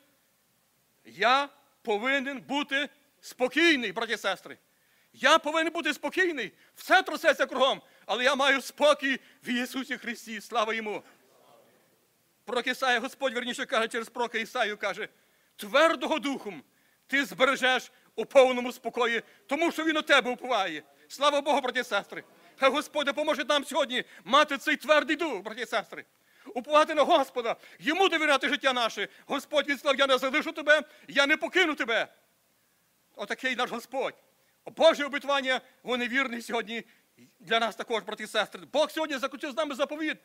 Я повинен бути спокійний, браті і сестри. Я повинен бути спокійний. Все трясеться кругом. Але я маю спокій в Ісусі Христі. Слава Йому. Пророк Ісая, Господь, верніше каже, через пророка Ісаю, каже, твердого духом ти збережеш у повному спокої, тому що Він у тебе уповає. Слава Богу, браті і сестри. Хай Господь допоможе нам сьогодні мати цей твердий дух, браті і сестри. Уповати на Господа, Йому довіряти життя наше. Господь він сказав, я не залишу тебе, я не покину тебе. Отакий наш Господь. Божі обітування, вони вірні сьогодні для нас також, брати і сестри. Бог сьогодні заключив з нами заповіт.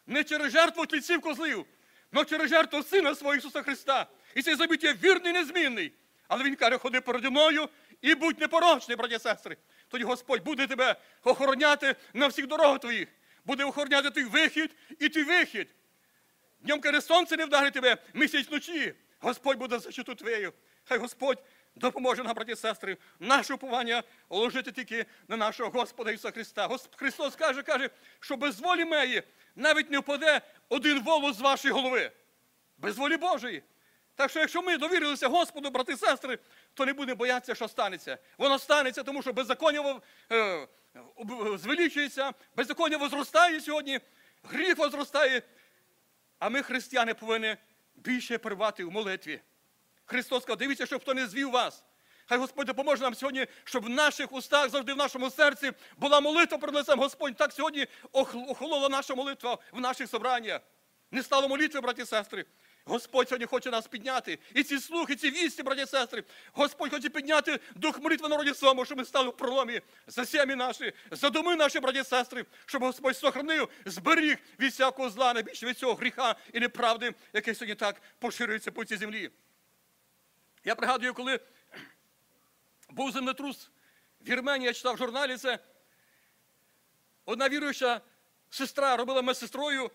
не через жертву тільців козлів, але через жертву Сина свого Ісуса Христа. І цей завіт є вірний, незмінний. Але Він каже, ходи переді мною і будь непорочний, браті і сестри. Тоді Господь буде тебе охороняти на всіх дорогах твоїх. Буде охороняти твій вихід і твій вихід. Днем, каже, сонце не вдарить тебе, місяць вночі. Господь буде защиту твоєю. Хай Господь допоможе нам, браті і сестри, наше уповання ложити тільки на нашого Господа Ісуса Христа. Гос- Христос каже, каже, що без волі моєї навіть не впаде один волос з вашої голови. Без волі Божої. Так що, якщо ми довірилися Господу, брати і сестри, то не будемо боятися, що станеться. Воно станеться, тому що беззаконня е, звеличується, беззаконня возростає сьогодні, гріх возростає. А ми, християни, повинні більше перебувати в молитві. Христос сказав, дивіться, щоб хто не звів вас. Хай Господь допоможе нам сьогодні, щоб в наших устах, завжди в нашому серці була молитва перед лицем Господь. Так сьогодні охолола наша молитва в наших собраннях. Не стало молитви, браті і сестри. Господь сьогодні хоче нас підняти. І ці слухи, ці вісті, браті і сестри, Господь хоче підняти дух молитви на народі своєму, щоб ми стали в проломі за сім'ї наші, за доми наші, браті і сестри, щоб Господь сохранив, зберіг від всякого зла, найбільше від цього гріха і неправди, яке сьогодні так поширюється по цій землі. Я пригадую, коли був землетрус в Вірменії, я читав в журналі це, одна віруюча сестра робила медсестрою.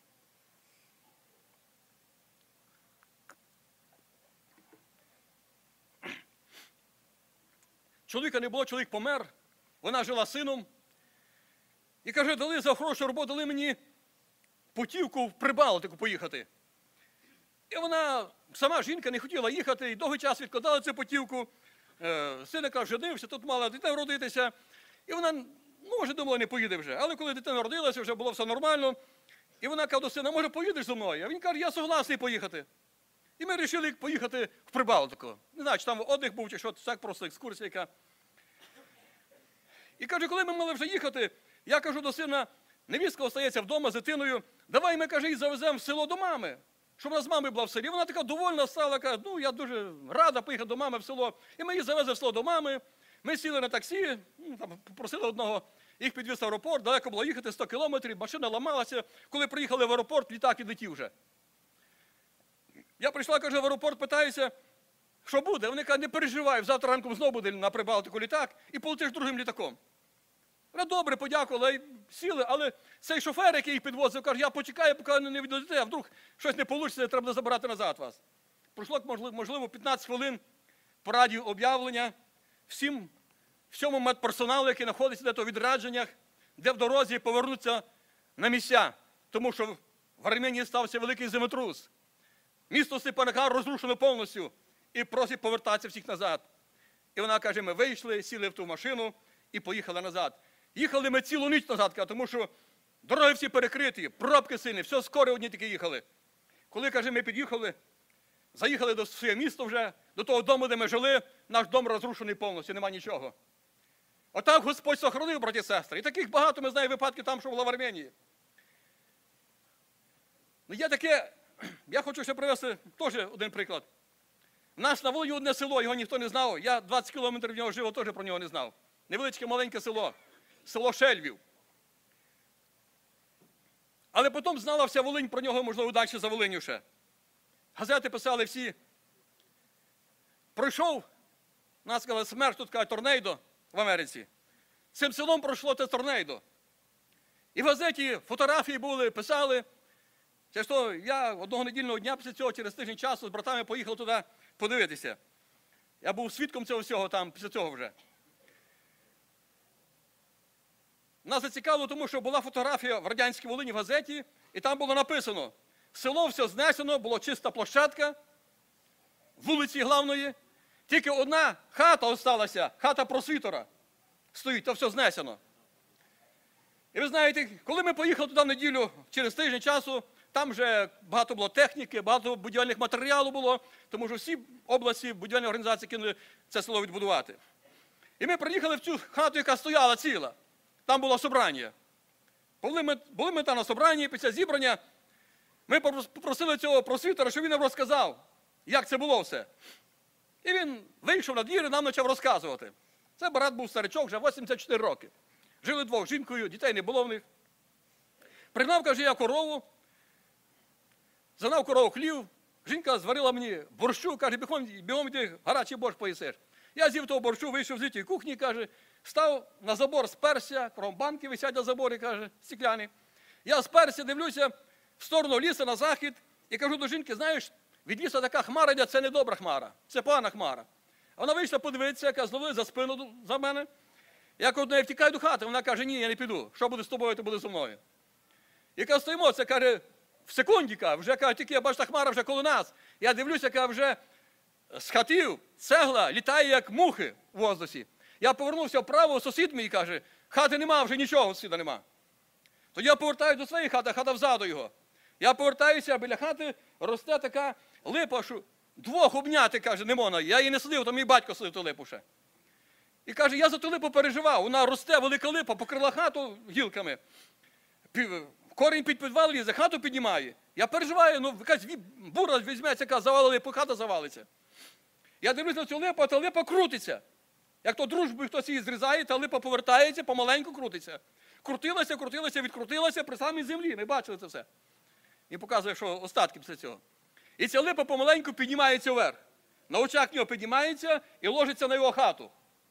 Чоловіка не було, чоловік помер, вона жила з сином. І каже, дали за хорошу роботу, дали мені путівку в Прибалтику поїхати. І вона, сама жінка, не хотіла їхати, і довгий час відкладала цю путівку. Синика женився, тут мала дитина родитися. І вона, ну, може, думала, не поїде вже. Але коли дитина родилася, вже було все нормально. І вона каже до сина, може, поїдеш зі мною? А він каже, я согласний поїхати. І ми вирішили поїхати в Прибалтику. Не знаю, чи там отдих був, чи що, так просто екскурсія яка. І каже, коли ми мали вже їхати, я кажу до сина, невістка остається вдома з дитиною, давай ми, каже, її завеземо в село до мами, щоб вона з мамою була в селі. Вона така довольна стала, каже, ну, я дуже рада поїхати до мами в село. І ми її завезли в село до мами, ми сіли на таксі, ну, там, попросили одного, їх підвіз в аеропорт, далеко було їхати сто кілометрів, машина ламалася. Коли приїхали в аеропорт, літак відлетів вже. Я прийшла, каже, в аеропорт, питаюся, що буде. Вони кажуть, не переживай, завтра ранком знову буде на Прибалтику літак і полетиш другим літаком. Вона добре подякувала і сіли, але цей шофер, який їх підвозив, каже, я почекаю, поки не відлетите, а вдруг щось не вийде, треба забирати назад вас. Пройшло, можливо, п'ятнадцять хвилин по радіо об'явлення всім, всьому медперсоналу, який знаходиться де-то у відрядженнях, де в дорозі повернуться на місця, тому що в Арменії стався великий землетрус. Місто Степанакар розрушено повністю і просить повертатися всіх назад. І вона каже, ми вийшли, сіли в ту машину і поїхали назад. Їхали ми цілу ніч назад, тому що дороги всі перекриті, пробки сильні, все скоро одні тільки їхали. Коли, каже, ми під'їхали, заїхали до своє місто вже, до того дому, де ми жили, наш дом розрушений повністю, нема нічого. Отак Господь сохранив, браті і сестри. І таких багато, ми знаємо, випадків там, що було в Арменії. Ну, є таке, я хочу ще привести теж один приклад. У нас на Волині одне село, його ніхто не знав. Я двадцять кілометрів від нього жив, теж про нього не знав. Невеличке маленьке село. Село Шельвів. Але потім знала вся Волинь про нього, можливо, далі за Волиню ще. Газети писали всі. Пройшов, нас сказали, смерть, тут кажуть, торнейдо в Америці. Цим селом пройшло те торнейдо. І в газеті фотографії були, писали. Через то я одного недільного дня після цього, через тиждень часу, з братами поїхав туди подивитися. Я був свідком цього всього там, після цього вже. Нас зацікавило, тому що була фотографія в радянській Волині в газеті, і там було написано, село все знесено, була чиста площадка, вулиці главної, тільки одна хата осталася, хата просвітора стоїть, то все знесено. І ви знаєте, коли ми поїхали туди в неділю, через тиждень часу, там вже багато було техніки, багато будівельних матеріалів було, тому що всі області будівельні організації кинули це село відбудувати. І ми приїхали в цю хату, яка стояла ціла. Там було собрання. Були ми, були ми там на собранні, після зібрання ми попросили цього просвітера, щоб він нам розказав, як це було все. І він вийшов на двір і нам почав розказувати. Це брат був старичок, вже вісімдесят чотири роки. Жили двох з жінкою, дітей не було в них. Пригнав, каже, я корову, загнав корову хлів, жінка зварила мені борщу, каже, бігом, бігом йди, гарячий борщ поїсиш. Я з'їв того борщу, вийшов з літньої кухні, каже, став на забор, сперся, кругом банки висять на заборі, каже, стекляні. Я сперся, дивлюся в сторону лісу, на захід, і кажу до жінки, знаєш, від лісу така хмара йде, це не добра хмара, це погана хмара. А вона вийшла подивитися, яка зловила за спину за мене. Я кажу, я втікаю до хати, вона каже, ні, я не піду, що буде з тобою, то буде зі мною. І коли стоїмо, це каже, в секунді, каже, вже каже, тільки я бачу, та хмара вже коло нас. Я дивлюся, каже, вже з хатів цегла літає, як мухи в воздусі. Я повернувся вправо, сусід мій каже, хати нема, вже нічого сусіда нема. Тоді я повертаюся до своєї хати, хата взаду його. Я повертаюся, біля хати росте така липа, що двох обняти, каже, не можна. Я її не садив, то мій батько садив ту липу ще. І каже, я за ту липу переживав, вона росте, велика липа, покрила хату гілками. Корінь під підвал лізе, хату піднімає. Я переживаю, ну якась бура візьметься, яка завалила липу, хата завалиться. Я дивлюсь на цю липу, а та липа крутиться. Як то дружбою хтось її зрізає, та липа повертається, помаленьку крутиться. Крутилася, крутилася, відкрутилася при самій землі. Ми бачили це все. І показує, що остатки після цього. І ця липа помаленьку піднімається вверх. На очах нього піднімається і ложиться на його хату.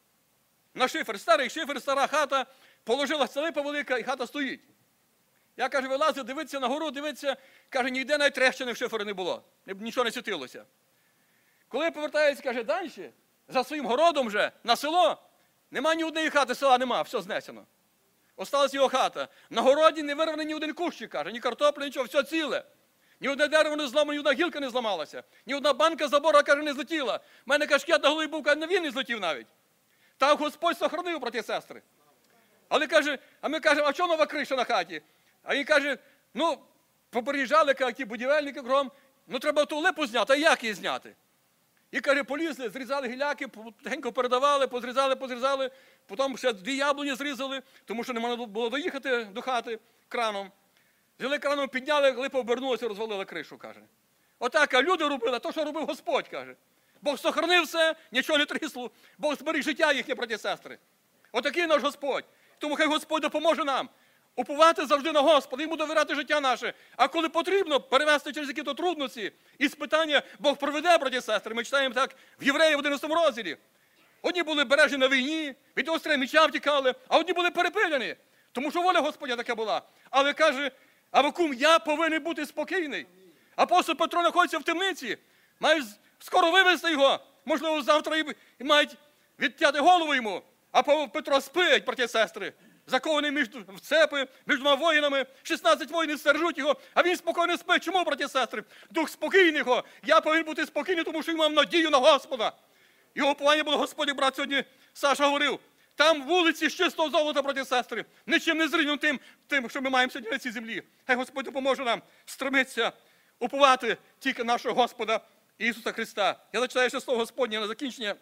На шифер. Старий шифер, стара хата. Положила ця липа велика, і хата стоїть. Я, каже, вилазив, дивиться на гору, дивиться, каже, ніде навіть трещини в шифері не було. Нічого не світилося. Коли повертається, каже, далі, за своїм городом вже, на село, нема ні однієї хати, села нема, все знесено. Осталась його хата. На городі не вирваний ні один кущик, каже, ні картопля, нічого, все ціле. Ні одне дерево не зламано, ні одна гілка не зламалася. Ні одна банка з забора, каже, не злетіла. У мене кашкет на голові був, каже, не він не злетів навіть. Так Господь сохранив, брати і сестри. Але каже, а ми кажемо, а чого нова криша на хаті? А він каже, ну, поприїжджали, каже, ті будівельники кругом, ну треба ту липу зняти, а як її зняти? І, каже, полізли, зрізали гіляки, потихеньку передавали, позрізали, позрізали, потім ще дві яблуні зрізали, тому що не можна було доїхати до хати краном. Взяли краном, підняли, липа обернулася, розвалили кришу, каже. Отак, а люди робили, то, що робив Господь, каже. Бог сохранив все, нічого не трісло, Бог зберіг життя їхнє, браті і сестри. Отакий наш Господь. Тому хай Господь допоможе нам упувати завжди на Господа, йому довіряти життя наше. А коли потрібно перевести через які-то трудності і спитання, Бог проведе, браті і сестри. Ми читаємо так в Євреї в одинадцятому розділі. Одні були бережені на війні, від острого меча втікали, а одні були перепиляні. Тому що воля Господня така була. Але каже, Авакум, я повинен бути спокійний. Апостол Петро знаходиться в темниці, мають скоро вивезти його. Можливо, завтра і мають відтяти голову йому. А Петро спить, браті і сестри. Закований між в цепи, між двома воїнами, шістнадцять воїнів стережуть його, а він спокійно спить. Чому, браті і сестри? Дух спокійний його. Я повинен бути спокійний, тому що він мав надію на Господа. Його уповання було, Господь, брат, сьогодні Саша говорив, там вулиці з чистого золота, браті і сестри, нічим не зрівняно тим, тим, що ми маємо сьогодні на цій землі. Хай Господь допоможе нам стремитися уповати тільки нашого Господа Ісуса Христа. Я зачитаю ще слово Господнє на закінчення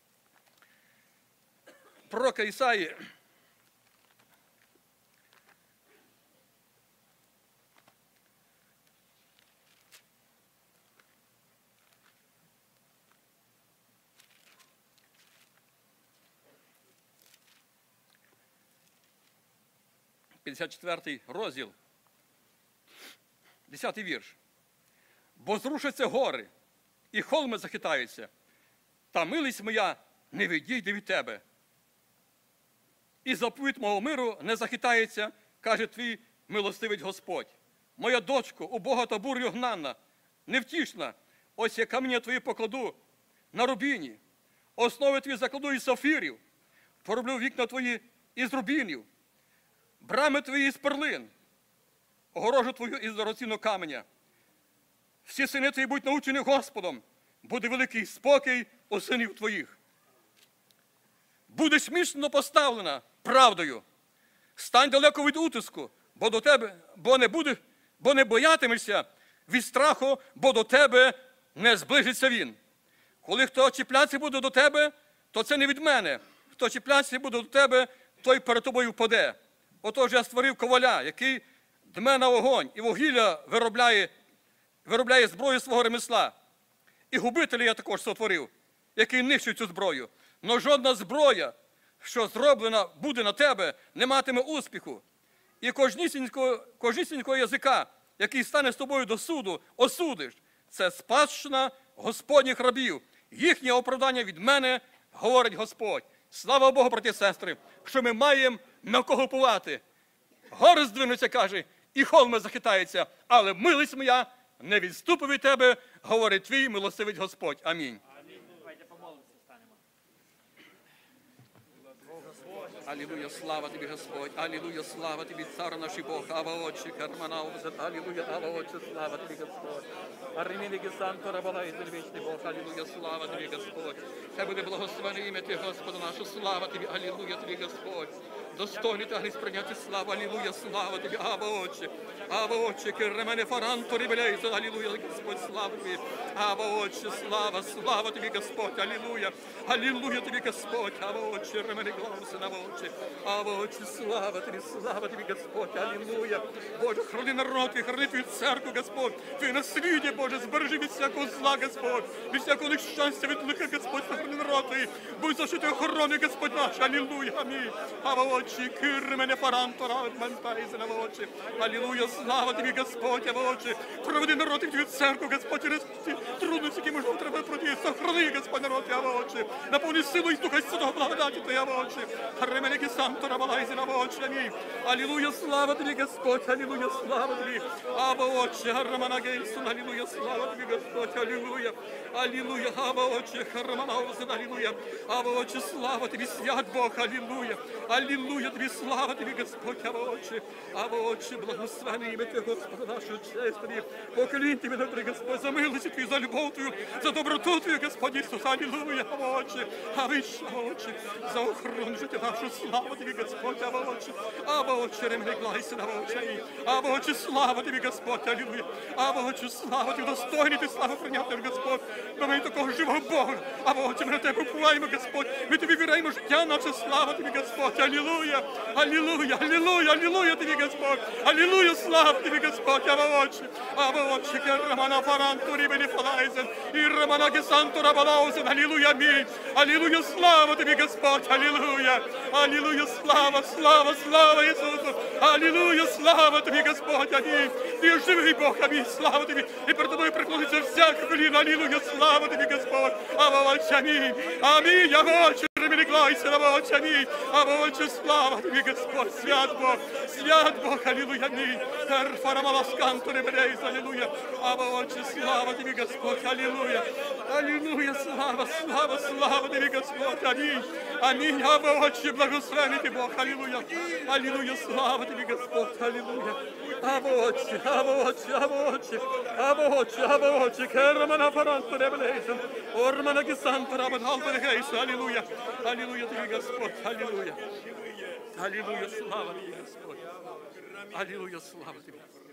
пророка Ісаї. п'ятдесят четвертий розділ, десятий вірш. Бо зрушаться гори, і холми захитаються, та милість моя не відійде від тебе. І заповідь мого миру не захитається, каже твій милостивий Господь. Моя дочко, убога та бур'ю гнанна, невтішна, ось я каміння твої покладу на рубіні, основи твої закладу із сафірів, пороблю вікна твої із рубінів, брами твої із перлин, огорожу твою із дорогоцінного каменя. Всі сини твої будуть научені Господом, буде великий спокій у синів твоїх. Будеш міцно поставлена правдою. Стань далеко від утиску, бо до тебе, бо не будеш, бо не боятимешся від страху, бо до тебе не зближиться він. Коли хто чіплятися буде до тебе, то це не від мене. Хто чіплятися буде до тебе, той перед тобою впаде. Отож я створив коваля, який дме на вогонь, і вугілля виробляє, виробляє зброю свого ремесла. І губителя я також сотворив, який нищить цю зброю. Но жодна зброя, що зроблена буде на тебе, не матиме успіху. і кожнісінького, кожнісінького язика, який стане з тобою до суду, осудиш. Це спадщина Господніх рабів. Їхнє оправдання від мене, говорить Господь. Слава Богу, брати і сестри, що ми маємо на кого пувати. Гори здвинуться, каже, і холми захитаються, але милість моя не відступить від тебе, говорить твій милостивий Господь. Амінь. Алілуя, слава тобі, Господь, алілуя, слава тобі, цар наш Бог, Ава Отче, Кармана Овзет, алілуя, Ава Отче, слава тобі, Господь. Арміники Санто Рабалай, вічний Бог, алілуя, слава тобі, Господь. Хай буде благословене ім'я Ти, Господа нашу, слава тобі, алілуя тобі, Господь. Достойний та грізь прийняти славу, алілуя, слава тобі, Ава Отче. Ава Отче, керемене фаранто рибелейте, алілуя, Господь, слава тобі. Ава Отче, слава, слава тобі, Господь, алілуя. Алілуя тобі, Господь, Ава Отче, ремене глався на Отче. Ава Отче, слава тобі, слава тобі, Господь, алілуя. Боже, храни народ твій, храни твою церкву, Господь. Твій наслідя, Боже, збережи від всякого зла, Господь. Від всякого нещастя, від лиха, Господь, храни народ твій. Будь защитою охорони, Господь наш, алілуя, амінь. Ава Отче, кир мене фаранто, рад мантайзе на Отче. Алілуя, слава тобі, Господь, Ава Отче. Проведи народ твій церкву, Господь, через ті трудності, які, можливо, треба пройти. Сохрани, Господь, народ твій, Ава Отче. Наповни силу і Духа Святого благодаті Твоя, Ава Отче. Ременеки Санто Рабалайзе на Отче, амінь. Алілуя, слава тобі, Господь, алілуя, слава тобі. Ава Отче, Рамана Гейсон, алілуя, слава тобі, Господь, алілуя. Алілуя, Ава Отче, Рамана Гейсон, алілуя. Ава Отче, слава тобі, свят Бог, алілуя. Алілуя тобі, слава тобі, Господь, Ава Отче. Ава Отче, благословене ім'я Ти, Господа нашого, честь тобі. Поклінь тобі, добрий Господь, за милості Твою, за любов Твою, за доброту Твою, Господь Ісус, алілуя, Ава Отче. Ава Отче, за охорону життя нашу, слава тобі, Господь, Ава Отче. Ава Отче, ремне глайся, Ава Отче. Ава Отче, слава тобі, Господь, алілуя. Ава Отче, слава тобі, достойний ти славу прийняти, Господь. Бо ми такого живого Бога. Ава Отче, ми на тебе уповаємо, Господь. Ми тобі віраємо життя наше, слава тобі, Господь, алілуя. Алілуя, алілуя, алілуя тобі, Господь. Алілуя, слава тобі, Господь, Ава Отче. Ава Отче, кермана фаранту, рібені фалайзен. І рамана гесанту рабалаузен, алілуя, амінь. Алілуя, слава тобі, Господь, алілуя. Алілуя, слава, слава, слава Ісусу. Алілуя, слава тобі, Господь, амінь. Ти живий Бог, амінь, слава тобі. І перед тобою приклониться всяке коліно, алілуя, слава тобі, Господь. Ава Отче, амінь. Амінь, Ава Отче, ремеліклайся, Ава Отче, амінь. Ава Отче, слава тобі, Господь, свят Бог, свят Бог, алілуя, амінь. Фарамаласканту ребелейся, алілуя. Ава Отче, слава тобі, Господь, алілуя. Алілуя, слава, слава, слава тобі, Господь, амінь. Амінь, Ава Отче, благословений ти Бог, алілуя. Алілуя, слава тобі, Господь, алілуя. Ава Отче, Ава Отче, Ава Отче, Ава Отче, Ава Отче, кермана фаранту ребелейся. Ормана гесанту рабалаузен, алілуя. Алілуя тобі, Господь, алілуя. Алілуя, слава тобі, Господь. Алілуя, слава тобі.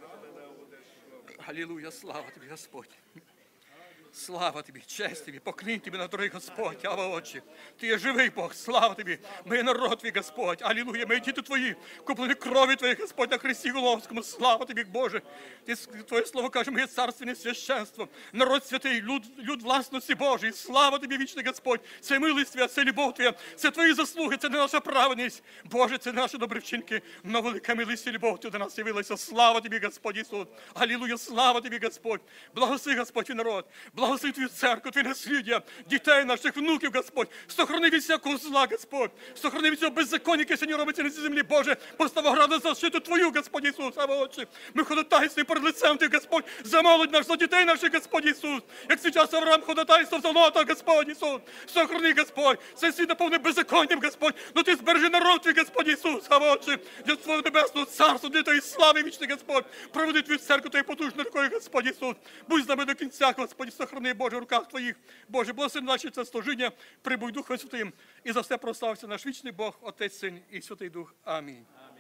Алілуя, слава тобі, Господь. Слава тобі, честь тобі, поклінь тобі на дорогий Господь, Ава Отче. Ти є живий Бог, слава тобі. Ми є народ твій, Господь, алілуя, ми діти твої, куплені крові твої, Господь, на Христі Головському, слава тобі, Боже. Ти, твоє слово каже, ми є царственне священство, народ святий, люд, люд власності Божої, слава тобі, вічний Господь. Це милість твоя, це любов твоя, це твої заслуги, це не наша праведність. Боже, це наші добрі вчинки, но велика милість і любов твоя до нас явилася. Слава тобі, Господь Ісус. Алілуя, слава тобі, Господь. Благослови, Господь, і народ. Благослови твою церкву, твої насліддя, дітей наших, внуків, Господь. Сохрани від всякого зла, Господь. Сохрани від цього беззаконня, яке сьогодні робиться на цій землі, Боже. Постав ограду защиту твою, Господь Ісус, Ава Отче. Ми ходатайствуємо перед лицем Ти, Господь, за молодь наш, за дітей наших, Господь Ісус. Як сейчас Авраам ходатайствував за Лота, Господь Ісус. Сохрани, Господь. Цей світ наповнений беззаконням, Господь. Но Ти збережи народ Твій, Господь Ісус, Ава Отче. Для Твого небесного царства, для Твоєї слави, вічний Господь. Проведи Твою церкву Твою потужною рукою, Господь Ісус. Будь з нами до кінця, Господь, сохрани, Боже, в руках Твоїх. Боже, благослови наші це служіння, прибудь Духом Святим. І за все прославився наш вічний Бог, Отець, Син і Святий Дух. Амінь.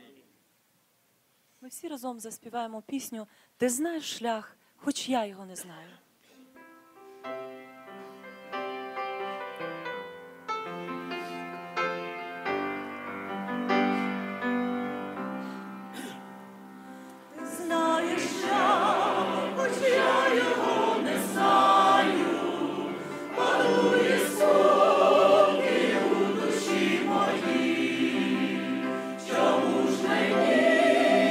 Ми всі разом заспіваємо пісню «Ти знаєш шлях, хоч я його не знаю». Чому ж мені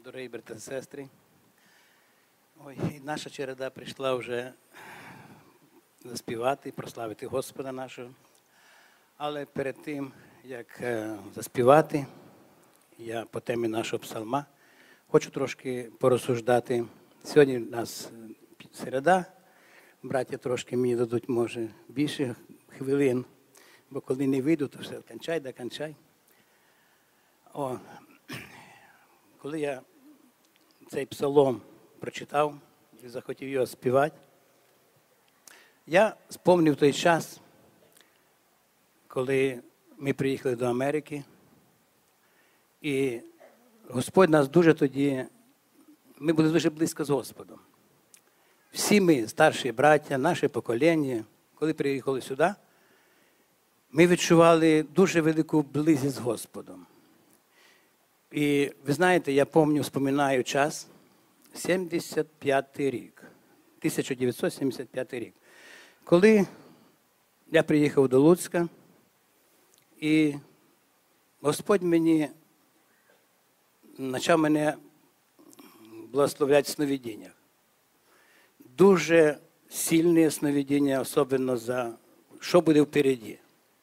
Дорогі брати та сестри, ой, і наша череда прийшла вже заспівати, прославити Господа нашого. Але перед тим, як е, заспівати, я по темі нашого псалма хочу трошки порозсуждати. Сьогодні у нас середа, браття трошки мені дадуть, може, більше хвилин, бо коли не вийду, то все, кончай, да кончай. О, коли я цей псалом прочитав і захотів його співати, я спомнив той час, коли ми приїхали до Америки, і Господь нас дуже тоді, ми були дуже близько з Господом. Всі ми, старші браття, наше покоління, коли приїхали сюди, ми відчували дуже велику близькість з Господом. І ви знаєте, я пам'ятаю, вспоминаю час, сімдесят п'ятий рік, тисяча дев'ятсот сімдесят п'ятий рік, коли я приїхав до Луцька, і Господь мені почав мене благословляти в сновидіннях. Дуже сильні сновидіння, особливо за що буде впереді.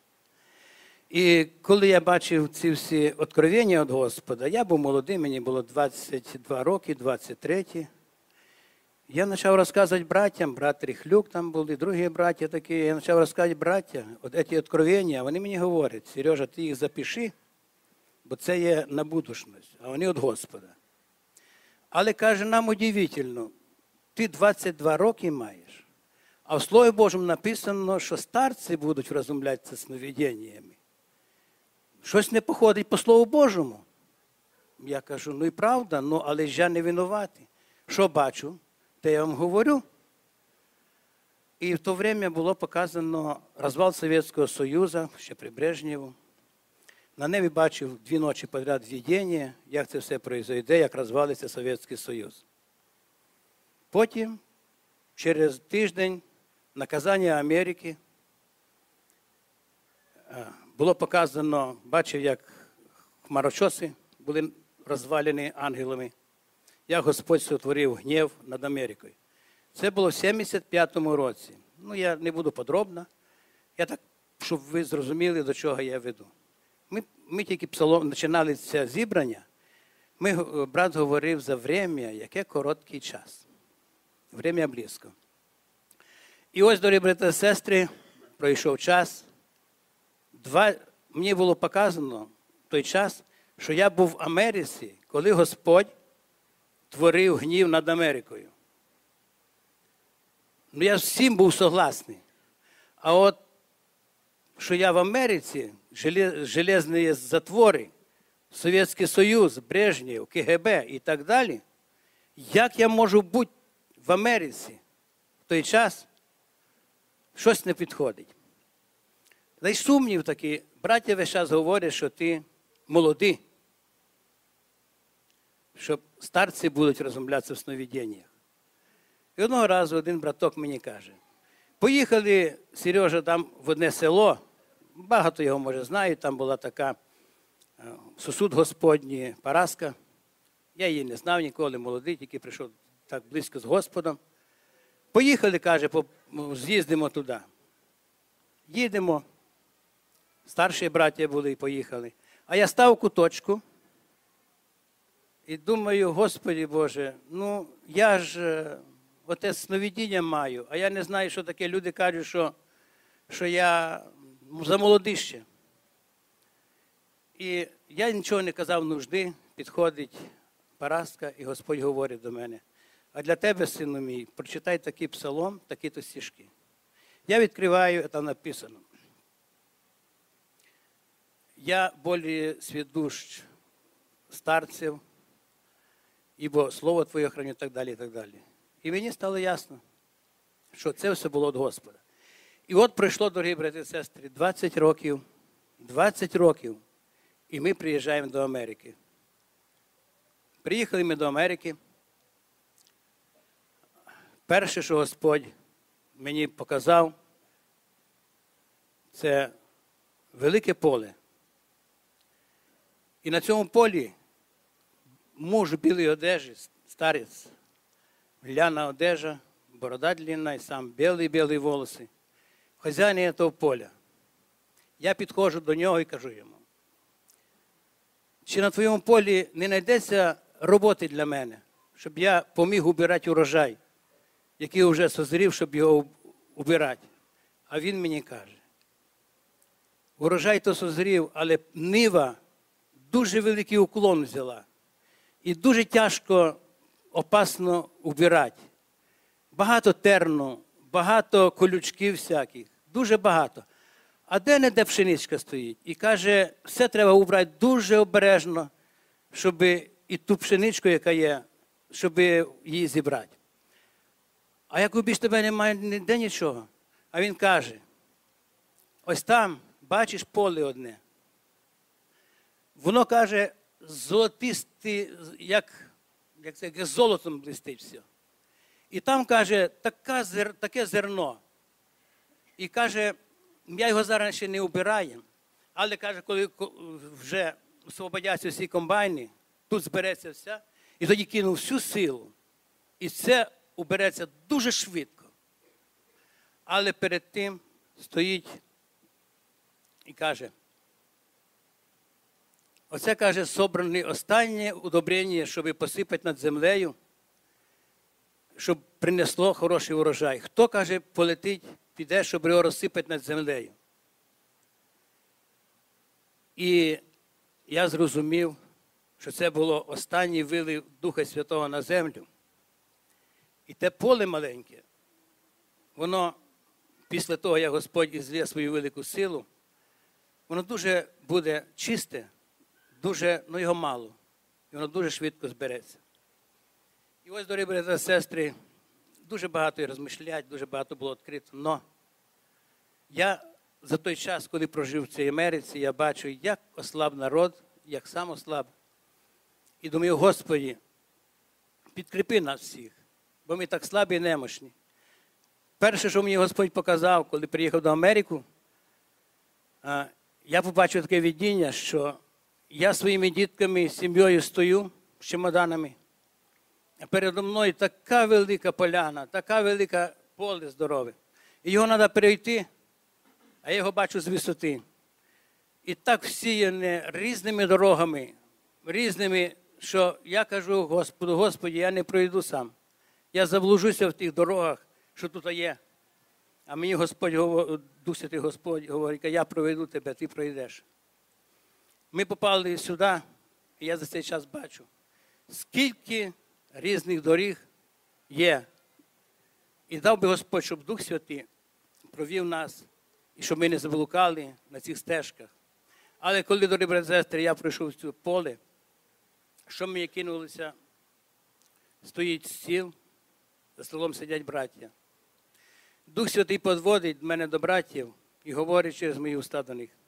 І коли я бачив ці всі откровення від Господа, я був молодий, мені було двадцять два роки, двадцять три. Я почав розказувати братям, брат Ріхлюк там були, другі браття такі, я почав розказувати браття, от ці откровення, вони мені говорять: Сережа, ти їх запиши, бо це є на будущність, а вони від Господа. Але, каже, нам удивительно, ти двадцять два роки маєш, а в Слові Божому написано, що старці будуть розумлятися сновидіннями. Щось не походить по Слову Божому. Я кажу, ну і правда, ну, але ж я не винуватий. Що бачу, те я вам говорю. І в то время було показано розвал Совєтського Союзу, ще при Брежнєву. На небі бачив дві ночі підряд видіння, як це все пройде, як розвалиться Совєтський Союз. Потім, через тиждень, наказання Америки, було показано, бачив, як хмарочоси були розвалені ангелами, як Господь сотворив гнів над Америкою. Це було в сімдесят п'ятому році. Ну, я не буду подробно. Я так, щоб ви зрозуміли, до чого я веду. Ми, ми тільки псалом, починали це зібрання, ми, брат говорив за время, яке короткий час. Время близько. І ось, дорогі брати і сестри, пройшов час. Два, мені було показано в той час, що я був в Америці, коли Господь творив гнів над Америкою. Ну, я з всім був согласний. А от, що я в Америці, железні затвори, Совєтський Союз, Брежнєв, КГБ і так далі, як я можу бути в Америці в той час, щось не підходить. Та й сумнів такий. Браття весь час говорять, що ти молодий, що старці будуть розмовлятися в сновидіннях. І одного разу один браток мені каже: поїхали, Сережа, там в одне село, багато його, може, знають, там була така сосуд Господній, Параска. Я її не знав ніколи, молодий, тільки прийшов так близько з Господом. Поїхали, каже, з'їздимо туди. Їдемо. Старші браття були і поїхали. А я став у куточку і думаю, Господи Боже, ну я ж оте сновидіння маю, а я не знаю, що таке. Люди кажуть, що, що я замолодий ще. І я нічого не казав нужди, підходить Параска, і Господь говорить до мене: а для тебе, сину мій, прочитай такий псалом, такі-то стишки. Я відкриваю, там написано: я более свідущ старців, ібо слово Твоє храню, і так далі, і так далі. І мені стало ясно, що це все було від Господа. І от пройшло, дорогі брати і сестри, двадцять років, двадцять років, і ми приїжджаємо до Америки. Приїхали ми до Америки. Перше, що Господь мені показав, це велике поле. І на цьому полі муж у білій одежі, старець, гляна одежа, борода длинна і сам білі-білі волоси. Хазяїн цього поля. Я підходжу до нього і кажу йому, чи на твоєму полі не знайдеться роботи для мене, щоб я поміг убирати урожай, який вже созрів, щоб його убирати. А він мені каже, урожай то созрів, але нива дуже великий уклон взяла. І дуже тяжко, опасно убирати. Багато терну, багато колючків всяких, дуже багато. А де-не-де пшеничка стоїть. І каже, все треба убрати дуже обережно, щоб і ту пшеничку, яка є, щоб її зібрати. А як більш тебе немає ніде нічого. А він каже, ось там, бачиш поле одне. Воно, каже, золотисте, як, як це, як золотом блистить все. І там, каже, така, таке зерно. І каже, я його зараз ще не убираю, але, каже, коли вже освободяться всі комбайни, тут збереться все, і тоді кинув всю силу. І це убереться дуже швидко. Але перед тим стоїть і каже, оце, каже, собране останнє удобрення, щоб посипати над землею, щоб принесло хороший урожай. Хто, каже, полетить, піде, щоб його розсипати над землею. І я зрозумів, що це було останній вилив Духа Святого на землю. І те поле маленьке, воно після того, як Господь ізлє свою велику силу, воно дуже буде чисте, дуже, ну його мало. І воно дуже швидко збереться. І ось, дорогі брати та сестри, дуже багато і розмишлять, дуже багато було відкрито. Но я за той час, коли прожив в цій Америці, я бачу, як ослаб народ, як сам ослаб. І думаю, Господи, підкріпи нас всіх, бо ми так слабі і немощні. Перше, що мені Господь показав, коли приїхав до Америки, я побачив таке видіння, що я своїми дітками, сім'єю стою з чемоданами, а передо мною така велика поляна, така велика поле здорове. І його треба перейти, а я його бачу з висоти. І так всіяне різними дорогами, різними, що я кажу Господу, Господи, я не пройду сам. Я заблужуся в тих дорогах, що тут є. А мені Господь, Дух Святий Господь говорить, я проведу тебе, ти пройдеш. Ми попали сюди, і я за цей час бачу, скільки різних доріг є. І дав би Господь, щоб Дух Святий провів нас, і щоб ми не заблукали на цих стежках. Але коли, дорогі брати і сестри, я пройшов в це поле, що мені кинулося, стоїть стіл, за столом сидять браття. Дух Святий підводить мене до братів і говорить через мої уста до них.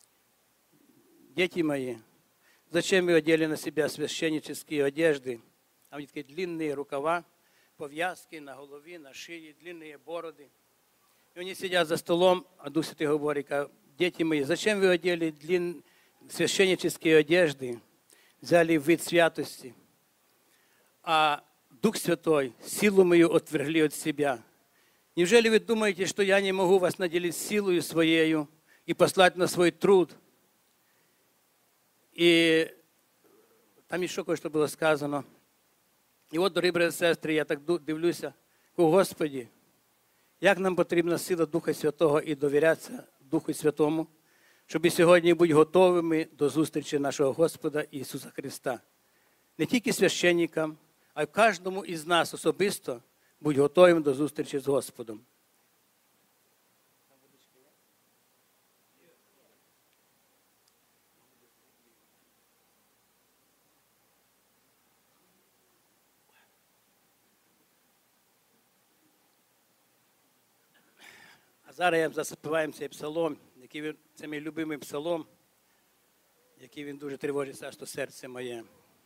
Дети мои, зачем вы одели на себя священнические одежды, а у них такие длинные рукава, пов'язки на голові, на шиї, длинные бороды. И они сидят за столом, а Дух Святый говорит, дети мои, зачем вы одели длин... священнические одежды, взяли вид святости, а Дух Святой силу мою отвергли от себя? Неужели вы думаете, что я не могу вас наделить силою своею и послать на свой труд? І там ще кое-що було сказано. І от, дорогі брати і сестри, я так дивлюся, Господи, як нам потрібна сила Духа Святого і довірятися Духу Святому, щоб і сьогодні бути готовими до зустрічі нашого Господа Ісуса Христа. Не тільки священникам, а й кожному із нас особисто бути готовим до зустрічі з Господом. А зараз я заспіваємо цей псалом, який він, це мій любимий псалом, який він дуже тривожить аж то серце моє.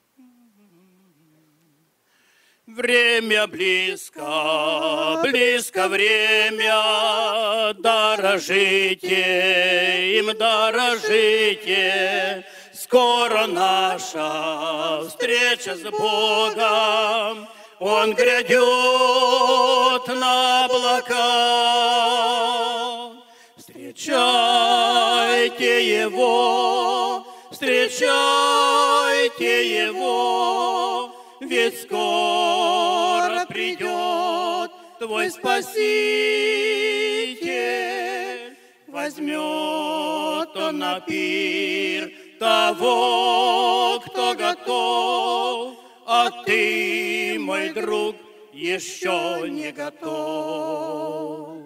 Время близко, близко время, дорожите им, дорожите, скоро наша встреча с Богом, Он грядет на облаках. Встречайте Его, встречайте Его, ведь скоро придет Твой Спаситель. Возьмет Он на пир того, кто готов, а ты, мой друг, еще не готов.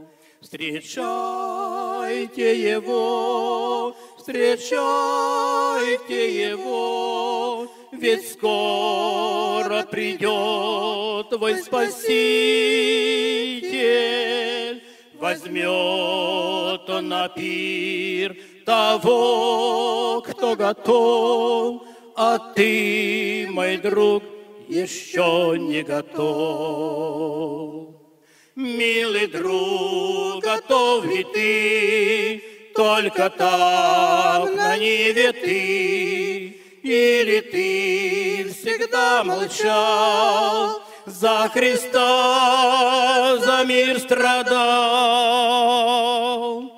Встречайте Его, встречайте Его, ведь скоро придет Твой Спаситель. Возьмет Он на пир того, кто готов, а ты, мой друг, еще не готов. Милый друг, готов ли ты, только там на ниве ты, или ты всегда молчал, за Христа, за мир страдал?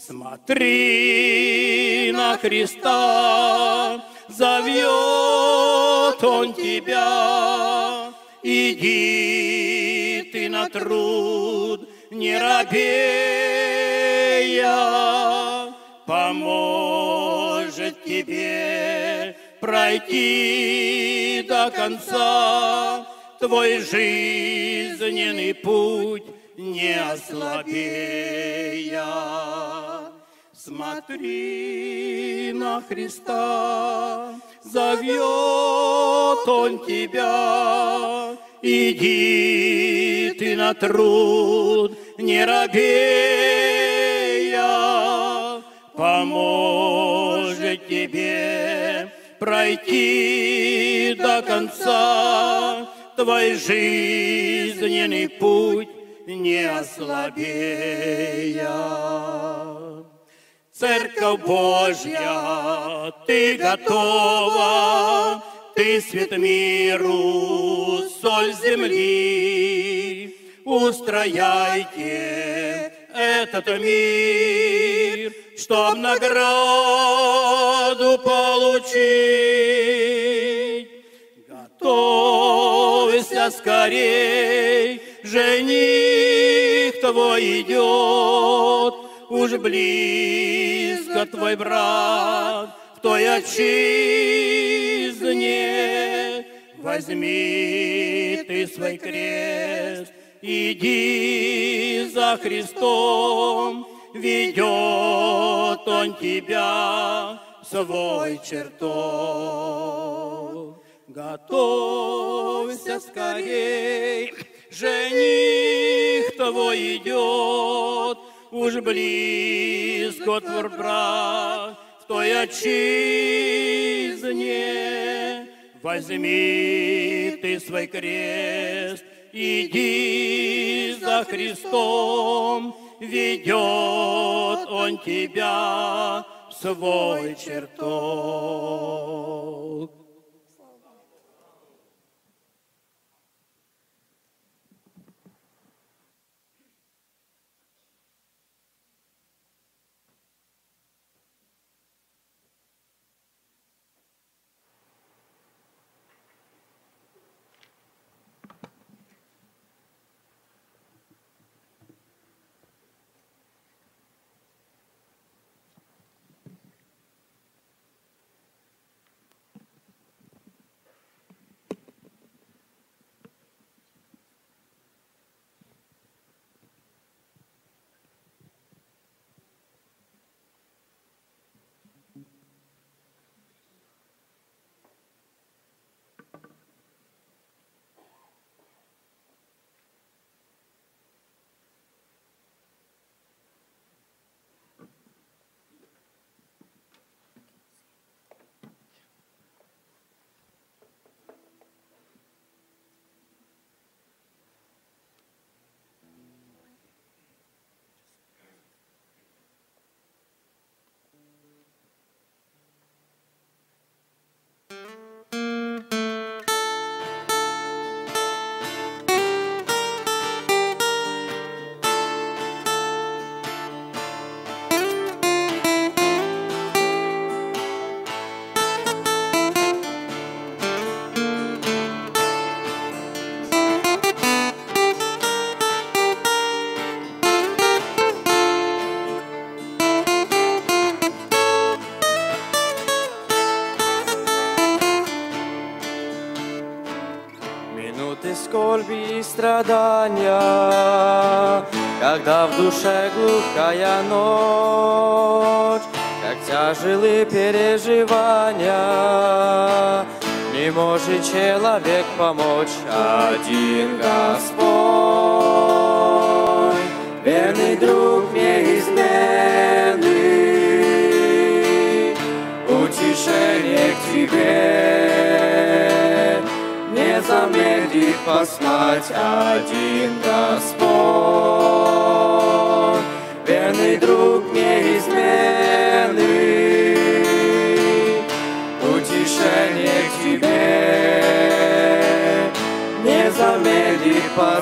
Смотри на Христа, зовет Он тебя. Иди ты на труд, не робея, поможет тебе пройти до конца твой жизненный путь, не ослабея. Смотри на Христа, зовет Он тебя. Иди ты на труд, не робея, поможет тебе пройти до конца твой жизненный путь, не ослабея. Церковь Божья, ты готова, ты свет миру, соль земли. Устрояйте этот мир, чтоб награду получить. Готовься скорей, жених твой идет, уж близко твой брат в той отчизне. Возьми ты свой крест, иди за Христом, ведет Он тебя в свой чертог. Готовься скорей, жених твой идет, уж близко твой брат в той отчизне. Возьми ты свой крест, иди за Христом, ведет Он тебя в свой чертог. скорби и страдания, когда в душе глухая ночь, как тяжелые переживания, не может человек помочь. Один Господь, верный друг неизменный, утешение к тебе не замедлит послать. Один Господь, верный друг неизменный, утешение к тебе не замедлит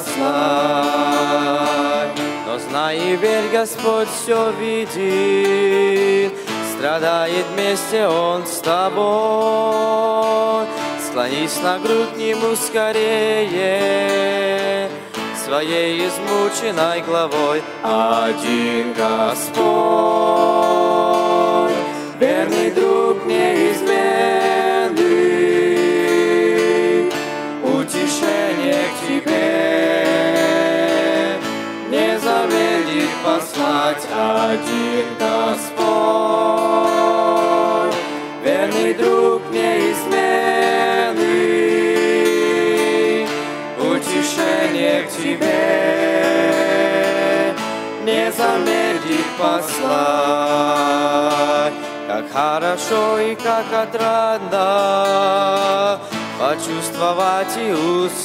послать. Но знай и верь, Господь все видит, страдает вместе Он с тобой. Склонись на грудь к Нему скорее, своей измученной головой. Один Господь, верный друг неизменный, утешение к тебе не замедлит послать. Один Господь, верный друг неизменный, утешение к тебе не замедлит послать. Как хорошо и как отрадно почувствовать и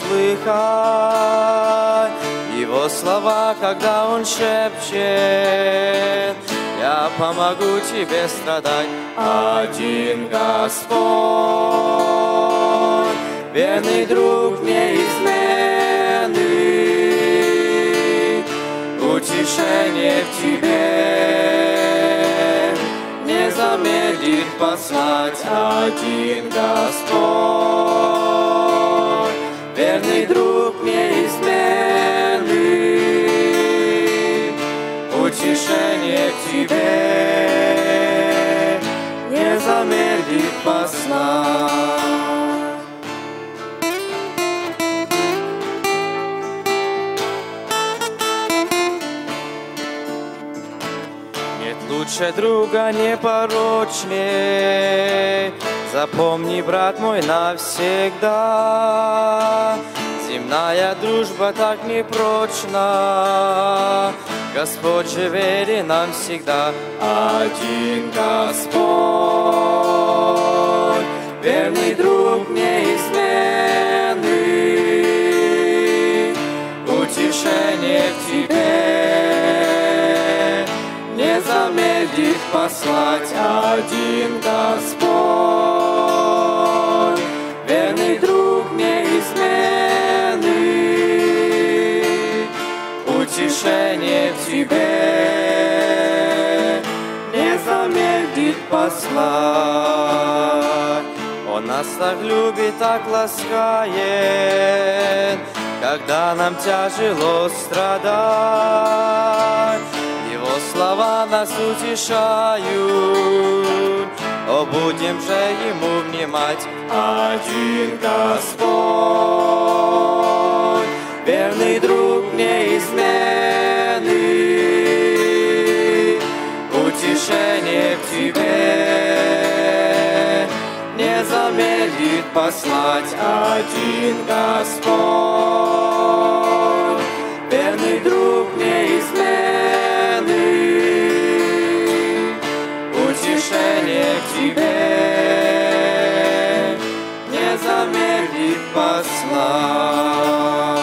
услыхать Его слова, когда Он шепчет: я помогу тебе страдать. Один Господь, верный друг неизменный, утешение к тебе не замедлит послать. Один Господь, верный друг неизменный, утешение к тебе не замедлит послать. Лучше друга непорочней, запомни, брат мой, навсегда. Земная дружба так непрочна, Господь же верен нам всегда. Один Господь, верный друг неизменный, утешение к тебе не замедлит послать. Один Господь, верный друг неизменный, утешение к тебе не замедлит послать. Он нас так любит, так ласкает, когда нам тяжело страдать. Его слова нас утешают, о, будем же Ему внимать. Один Господь, верный друг неизменный, утешение к тебе не замедлит послать. Один Господь, верный друг неизменный, утешение к тебе не замедлит послать.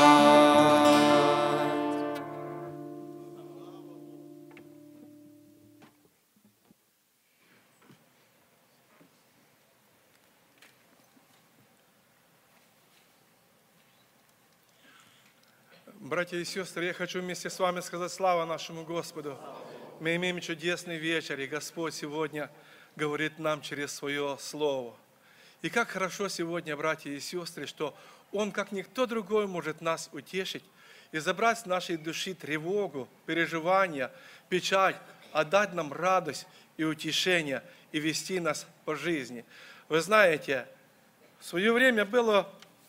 Братья и сестры, я хочу вместе с вами сказать слава нашему Господу. Мы имеем чудесный вечер, и Господь сегодня говорит нам через свое Слово. И как хорошо сегодня, братья и сестры, что Он, как никто другой, может нас утешить и забрать с нашей души тревогу, переживания, печаль, отдать нам радость и утешение, и вести нас по жизни. Вы знаете, в свое время было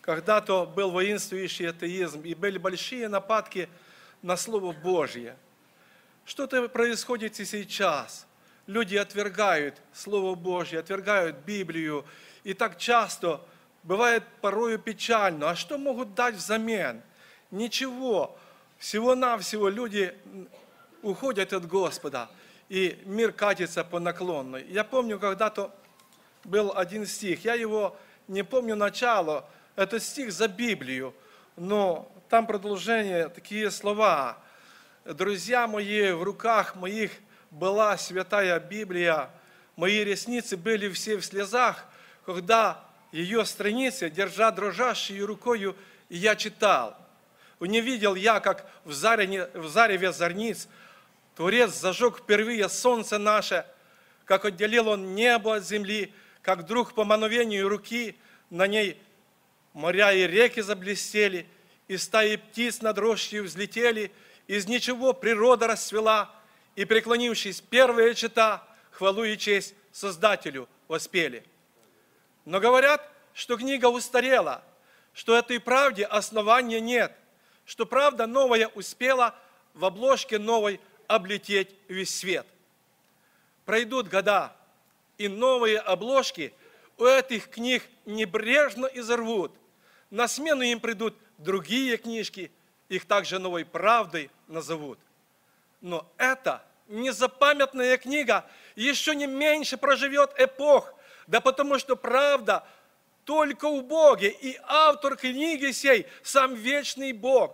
когда-то был воинствующий атеизм, и были большие нападки на Слово Божье. Что-то происходит и сейчас. Люди отвергают Слово Божье, отвергают Библию, и так часто бывает порою печально. А что могут дать взамен? Ничего. Всего-навсего люди уходят от Господа, и мир катится по наклонной. Я помню, когда-то был один стих, я его не помню начало, это стих за Библию, но там продолжение, такие слова. «Друзья мои, в руках моих была святая Библия, мои ресницы были все в слезах, когда ее страницы, держа дрожащей рукою, я читал. Не видел я, как в зареве, в зареве зорниц Творец зажег впервые солнце наше, как отделил он небо от земли, как вдруг по мановению руки на ней моря и реки заблестели, и стаи птиц над рощей взлетели, из ничего природа расцвела, и, преклонившись, первые чета хвалу и честь Создателю воспели». Но говорят, что книга устарела, что этой правде основания нет, что правда новая успела в обложке новой облететь весь свет. Пройдут года, и новые обложки у этих книг небрежно изорвут. На смену им придут другие книжки, их также новой правдой назовут. Но эта незапамятная книга еще не меньше проживет эпох, да потому что правда только у Бога, и автор книги сей сам вечный Бог.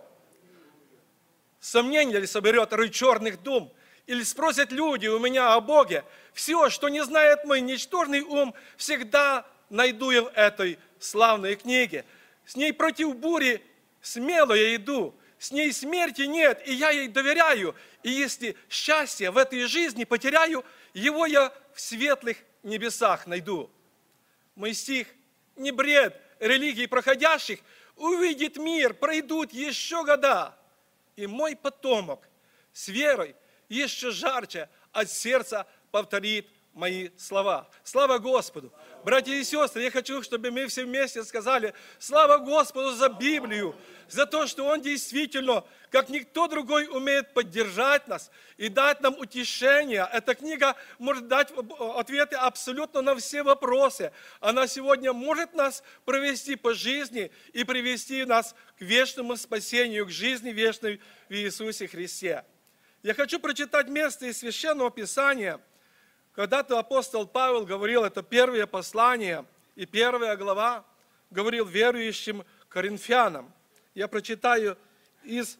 Сомнения ли соберет рой черных дум, или спросят люди у меня о Боге? Все, что не знает мой ничтожный ум, всегда найду я в этой славной книге. С ней против бури смело я иду, с ней смерти нет, и я ей доверяю. И если счастье в этой жизни потеряю, его я в светлых небесах найду. Мой стих не бред религий проходящих, увидит мир, пройдут еще года. И мой потомок с верой еще жарче от сердца повторит мои слова. Слава Господу! Братья и сестры, я хочу, чтобы мы все вместе сказали: слава Господу за Библию, за то, что Он действительно, как никто другой, умеет поддержать нас и дать нам утешение. Эта книга может дать ответы абсолютно на все вопросы. Она сегодня может нас провести по жизни и привести нас к вечному спасению, к жизни вечной в Иисусе Христе. Я хочу прочитать место из Священного Писания. Когда-то апостол Павел говорил, это первое послание и первая глава, говорил верующим коринфянам. Я прочитаю из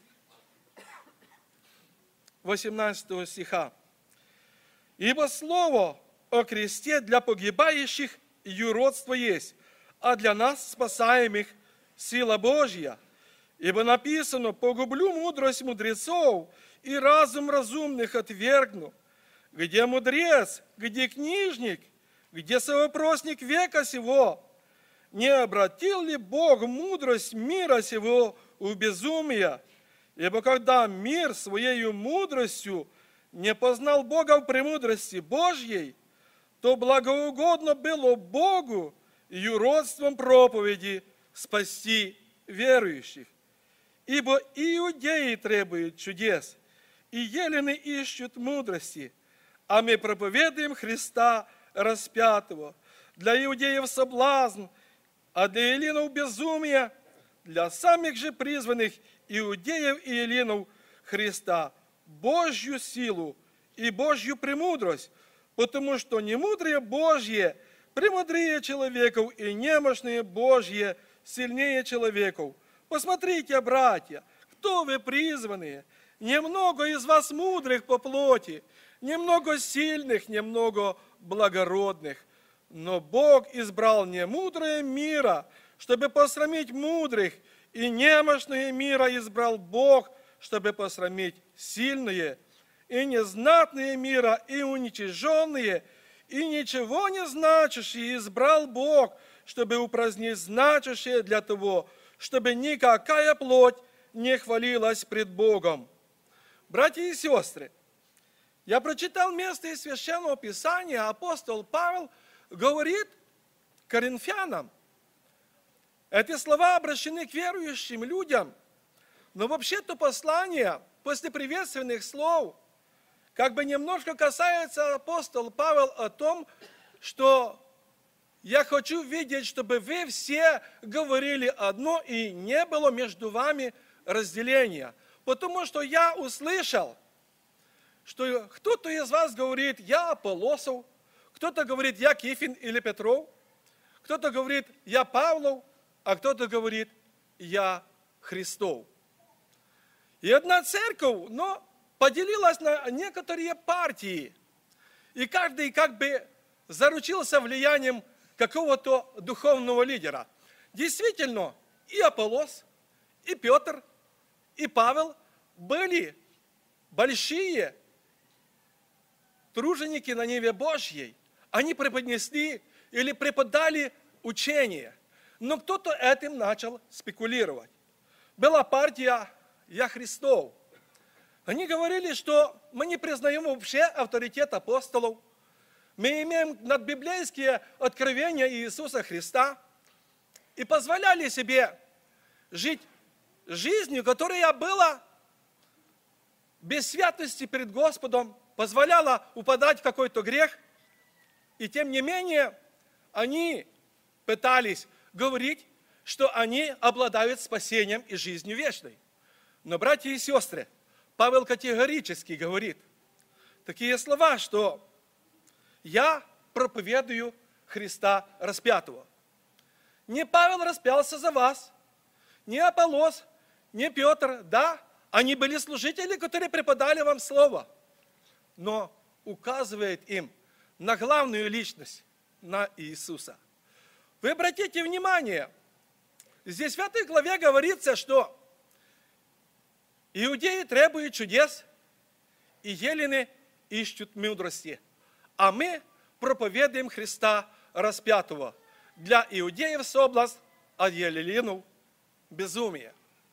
восемнадцатого стиха. «Ибо слово о кресте для погибающих юродство есть, а для нас, спасаемых, сила Божья. Ибо написано: погублю мудрость мудрецов и разум разумных отвергну. Где мудрец, где книжник, где совопросник века сего? Не обратил ли Бог мудрость мира сего в безумие? Ибо когда мир своею мудростью не познал Бога в премудрости Божьей, то благоугодно было Богу юродством проповеди спасти верующих. Ибо иудеи требуют чудес, и елены ищут мудрости, а мы проповедуем Христа распятого. Для иудеев соблазн, а для эллинов безумие, для самих же призванных иудеев и эллинов Христа Божью силу и Божью премудрость, потому что немудрые Божье премудрее человеков, и немощные Божье сильнее человеков. Посмотрите, братья, кто вы призванные? Немного из вас мудрых по плоти, немного сильных, немного благородных. Но Бог избрал немудрое мира, чтобы посрамить мудрых, и немощные мира избрал Бог, чтобы посрамить сильные, и незнатные мира, и уничиженные, и ничего не значащие избрал Бог, чтобы упразднить значащее для того, чтобы никакая плоть не хвалилась пред Богом. Братья и сестры, я прочитал место из Священного Писания, апостол Павел говорит коринфянам: Эти слова обращены к верующим людям, но вообще-то послание после приветственных слов как бы немножко касается апостол Павел о том, что я хочу видеть, чтобы вы все говорили одно и не было между вами разделения. Потому что я услышал, что кто-то из вас говорит, я Аполлосов, кто-то говорит, я Кифин или Петров, кто-то говорит, я Павлов, а кто-то говорит, я Христов. И одна церковь, но поделилась на некоторые партии, и каждый как бы заручился влиянием какого-то духовного лидера. Действительно, и Аполлос, и Петр, и Павел были большие труженики на ниве Божьей. Они преподнесли или преподали учение. Но кто-то этим начал спекулировать. Была партия «Я Христов». Они говорили, что мы не признаем вообще авторитет апостолов. Мы имеем надбиблейские откровения Иисуса Христа и позволяли себе жить жизнью, которая была без святости перед Господом, позволяла упадать в какой-то грех. И тем не менее, они пытались говорить, что они обладают спасением и жизнью вечной. Но, братья и сестры, Павел категорически говорит такие слова, что «я проповедую Христа распятого». Не Павел распялся за вас, не Аполлос, не Петр, да, они были служители, которые преподали вам слово, но указывает им на главную личность, на Иисуса. Вы обратите внимание, здесь в этой главе говорится, что иудеи требуют чудес, и елены ищут мудрости, а мы проповедуем Христа распятого. Для иудеев соблазн, а еленов безумие.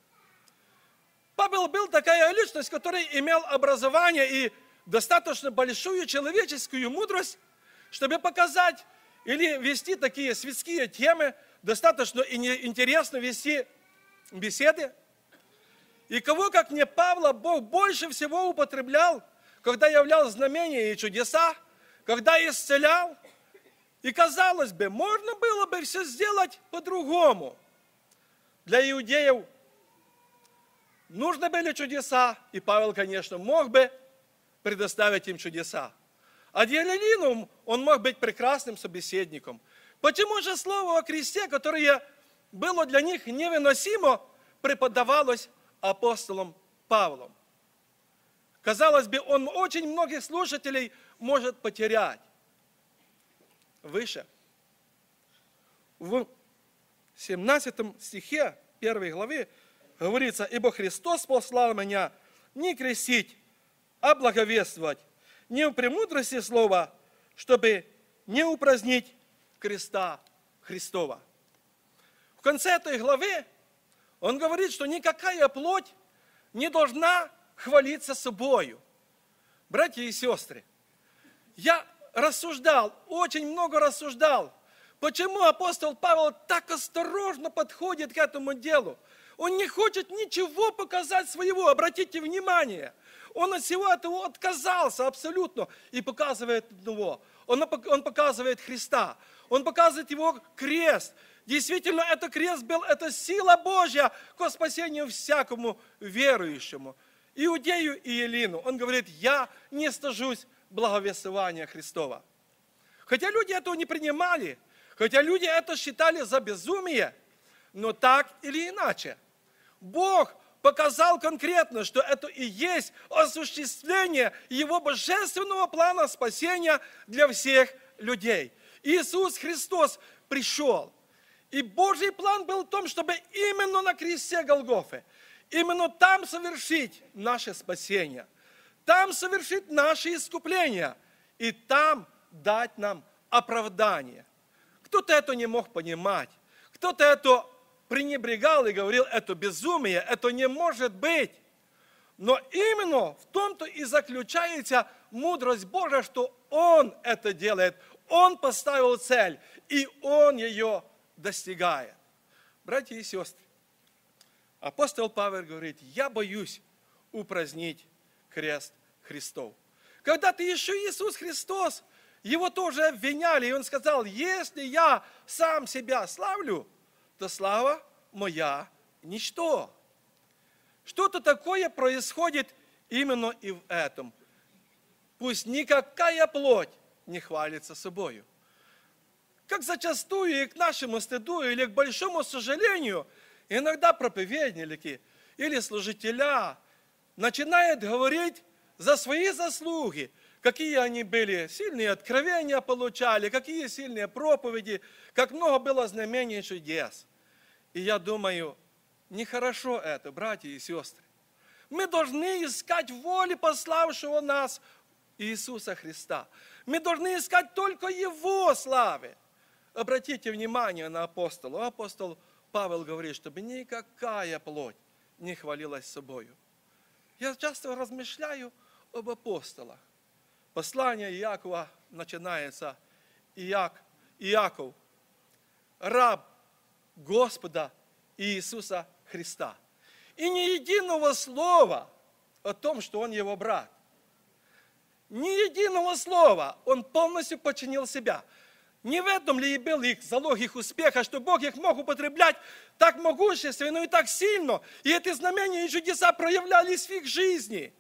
Павел был такая личность, которая имел образование и достаточно большую человеческую мудрость, чтобы показать или вести такие светские темы, достаточно интересно вести беседы. И кого, как не Павла, Бог больше всего употреблял, когда являл знамения и чудеса, когда исцелял. И, казалось бы, можно было бы все сделать по-другому. Для иудеев нужны были чудеса, и Павел, конечно, мог бы предоставить им чудеса. А еленинам он мог быть прекрасным собеседником. Почему же слово о кресте, которое было для них невыносимо, преподавалось апостолом Павлом? Казалось бы, он очень многих слушателей может потерять. Выше. В семнадцатом стихе первой главы говорится: «Ибо Христос послал меня не крестить, а благовествовать, не в премудрости слова, чтобы не упразднить креста Христова». В конце этой главы он говорит, что никакая плоть не должна хвалиться собою. Братья и сестры, я рассуждал, очень много рассуждал, почему апостол Павел так осторожно подходит к этому делу. Он не хочет ничего показать своего, обратите внимание. Он от всего этого отказался абсолютно и показывает одного. Он, он показывает Христа, он показывает его крест. Действительно, это крест был, это сила Божья к спасению всякому верующему. Иудею и Елину. Он говорит: я не стыжусь благовествования Христова. Хотя люди этого не принимали, хотя люди это считали за безумие, но так или иначе, Бог показал конкретно, что это и есть осуществление Его божественного плана спасения для всех людей. Иисус Христос пришел. И Божий план был в том, чтобы именно на кресте Голгофы, именно там совершить наше спасение, там совершить наше искупление и там дать нам оправдание. Кто-то это не мог понимать, кто-то это пренебрегал и говорил: это безумие, это не может быть. Но именно в том-то и заключается мудрость Божия, что Он это делает, Он поставил цель, и Он ее достигает. Братья и сестры, апостол Павел говорит, я боюсь упразднить крест Христов. Когда-то еще Иисус Христос, его тоже обвиняли, и он сказал, если я сам себя славлю, то слава моя ничто. Что-то такое происходит именно и в этом. Пусть никакая плоть не хвалится собою. Как зачастую и к нашему стыду, или к большому сожалению, иногда проповедники или служителя начинают говорить за свои заслуги, какие они были, сильные откровения получали, какие сильные проповеди, как много было знамений и чудес. И я думаю, нехорошо это, братья и сестры. Мы должны искать воли пославшего нас Иисуса Христа. Мы должны искать только Его славы. Обратите внимание на апостола. Апостол Павел говорит, чтобы никакая плоть не хвалилась собою. Я часто размышляю об апостолах. Послание Иакова начинается. Иак, Иаков, раб Господа Иисуса Христа. И ни единого слова о том, что он его брат. Ни единого слова. Он полностью подчинил себя. Не в этом ли и был их залог их успеха, что Бог их мог употреблять так могущественно и так сильно, и эти знамения и чудеса проявлялись в их жизни.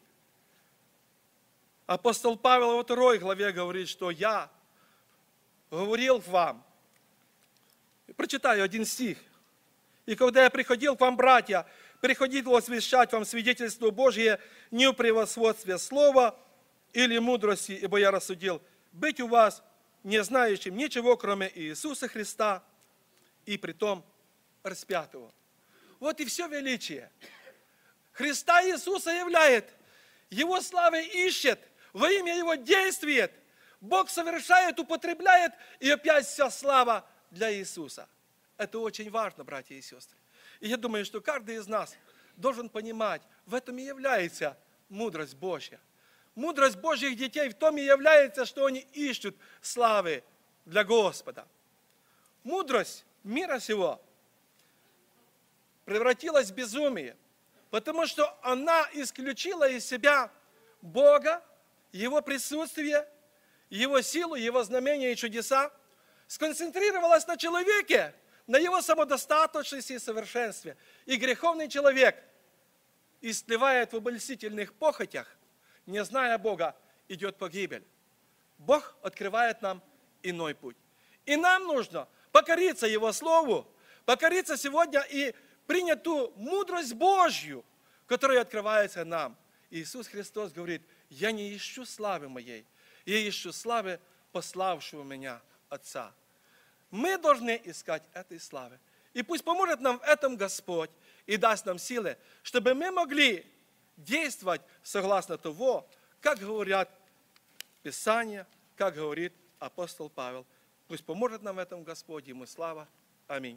Апостол Павел во второй главе говорит, что я говорил к вам. Прочитаю один стих. И когда я приходил к вам, братья, приходил возвещать вам свидетельство Божье не в превосходстве слова или мудрости, ибо я рассудил, быть у вас не знающим ничего, кроме Иисуса Христа, и притом распятого. Вот и все величие. Христа Иисуса являет, Его славы ищет, во имя Его действует. Бог совершает, употребляет, и опять вся слава для Иисуса. Это очень важно, братья и сестры. И я думаю, что каждый из нас должен понимать, в этом и является мудрость Божья. Мудрость Божьих детей в том и является, что они ищут славы для Господа. Мудрость мира сего превратилась в безумие, потому что она исключила из себя Бога, Его присутствие, Его силу, Его знамения и чудеса, сконцентрировалась на человеке, на его самодостаточности и совершенстве. И греховный человек, истлевает в обольстительных похотях, не зная Бога, идет погибель. Бог открывает нам иной путь. И нам нужно покориться Его Слову, покориться сегодня и принять ту мудрость Божью, которая открывается нам. Иисус Христос говорит, я не ищу славы моей, я ищу славы пославшего меня Отца. Мы должны искать этой славы. И пусть поможет нам в этом Господь и даст нам силы, чтобы мы могли действовать согласно того, как говорят Писания, как говорит апостол Павел. Пусть поможет нам в этом Господь, Ему слава. Аминь.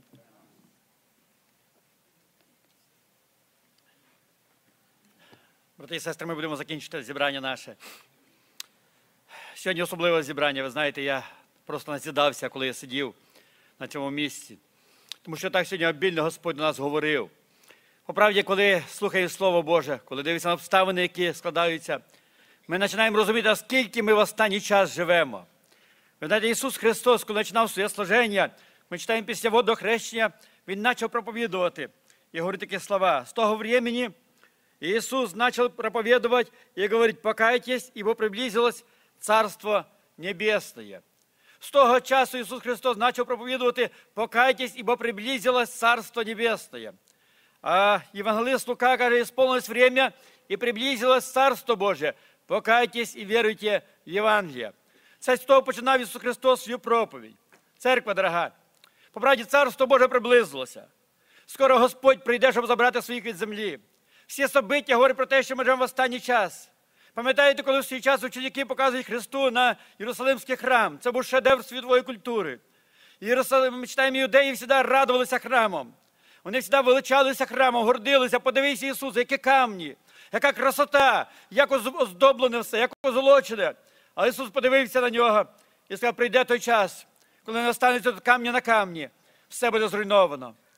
Брати і сестри, ми будемо закінчити зібрання наше. Сьогодні особливе зібрання. Ви знаєте, я просто назідався, коли я сидів на цьому місці. Тому що так сьогодні обільно Господь до нас говорив. Поправді, коли слухаєш Слово Боже, коли дивишся на обставини, які складаються, ми починаємо розуміти, скільки ми в останній час живемо. Ви знаєте, Ісус Христос, коли починав своє служіння, ми читаємо після водохрещення, Він почав проповідувати. І говорить такі слова. З того времени Иисус начал проповедовать и говорить, покайтесь, ибо приблизилось Царство Небесное. С того часу Иисус Христос начал проповедовать, покайтесь, ибо приблизилось Царство Небесное. А евангелист Лука, говорит, исполнилось время и приблизилось Царство Божие. Покайтесь и веруйте в Евангелие. Це з того починав Ісус Христос свою проповідь. Церква дорога, по правді Царство Боже приблизилося. Скоро Господь прийде, щоб забрати своїх від землі. Всі собиття говорять про те, що ми живемо в останній час. Пам'ятаєте, коли в свій час ученики показують Христу на Єрусалимський храм? Це був шедевр світової культури. Єрусалим, ми читаємо, іудеї завжди радувалися храмом. Вони завжди величалися храмом, гордилися. Подивися, Ісус, які камні, яка красота, як оздоблене все, як озолочене. Але Ісус подивився на нього і сказав, прийде той час, коли не останеться тут камня на камні, все буде зруйновано.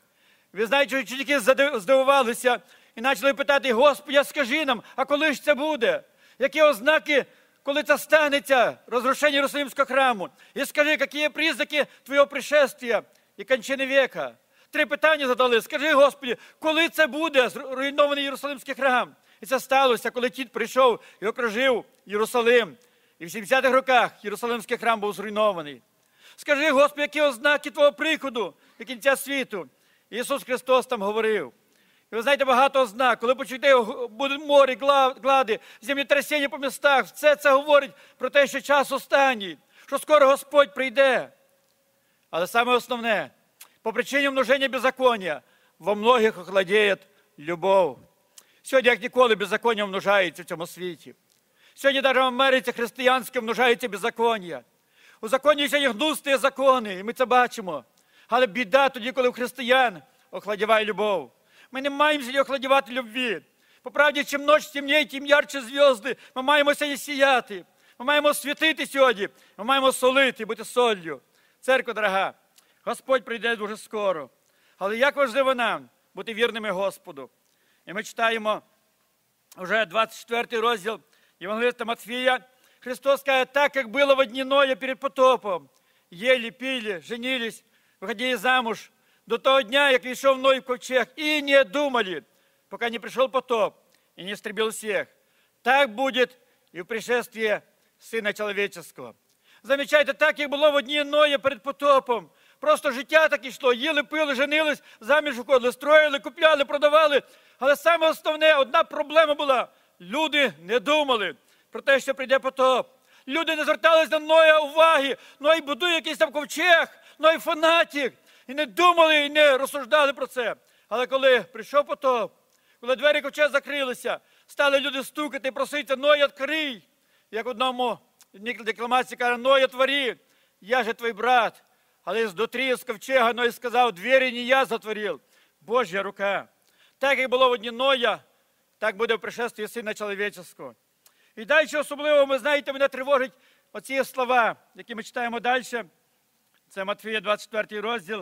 Ви знаєте, що ученики здивувалися і почали питати: Господи, скажи нам, а коли ж це буде? Які ознаки, коли це станеться, розрушення Єрусалимського храму? І скажи, які признаки Твого пришествия і кончини века? Три питання задали. Скажи, Господи, коли це буде, зруйнований Єрусалимський храм? І це сталося, коли Тит прийшов і окружив Єрусалим. І в сімдесятих роках Єрусалимський храм був зруйнований. Скажи, Господи, які ознаки Твого приходу і кінця світу? Ісус Христос там говорив. І ви знаєте, багато ознак. Коли почуєте, будуть морі, глади, землетрясіння по містах, все це говорить про те, що час останній, що скоро Господь прийде. Але саме основне, по причині множення беззаконня, во многих охладіє любов. Сьогодні, як ніколи, беззаконня множається в цьому світі. Сьогодні навіть в Америці християнське множається беззаконня. У законі сьогодні гнусні закони, і ми це бачимо. Але біда тоді, коли в християн охладіває любов. Ми не маємо сьогодні охладівати любві. По правді, чим ніч темніє, тим ярче зв'язки. Ми маємо сьогодні сіяти. Ми маємо світити сьогодні. Ми маємо солити, бути солью. Церква дорога, Господь прийде дуже скоро. Але як важливо нам бути вірними Господу. І ми читаємо вже двадцять четвертий розділ Євангеліста Матфія. Христос каже: так, як було в дні Ноя перед потопом. Ели, пили, женились, виходили замуж до того дня, як війшов Ной в ковчег, і не думали, поки не прийшов потоп і не истребил всех. Так буде і в пришествии Сина Человеческого. Замічайте, так, як було в дні Ноя перед потопом. Просто життя так йшло, їли, пили, женились, заміж виходили, строїли, купляли, продавали. Але саме основне, одна проблема була. Люди не думали про те, що прийде потоп. Люди не звертались на Ноя уваги. Ной будує якийсь там ковчег, Ной фанатик. І не думали, і не розсуждали про це. Але коли прийшов потоп, коли двері ковчега закрилися, стали люди стукати, просити: Ной, відкрий. Як в одному декламації каже: Ной, отвори, я же твій брат. Але з дотрі, з ковчега Ной сказав: двері не я затворив, Божя рука. Так, як було в дні Ноя, так буде в пришествии Сина Человеческого. І далі особливо, ви знаєте, мене тривожить оці слова, які ми читаємо далі. Це Матфія, двадцять четвертий розділ,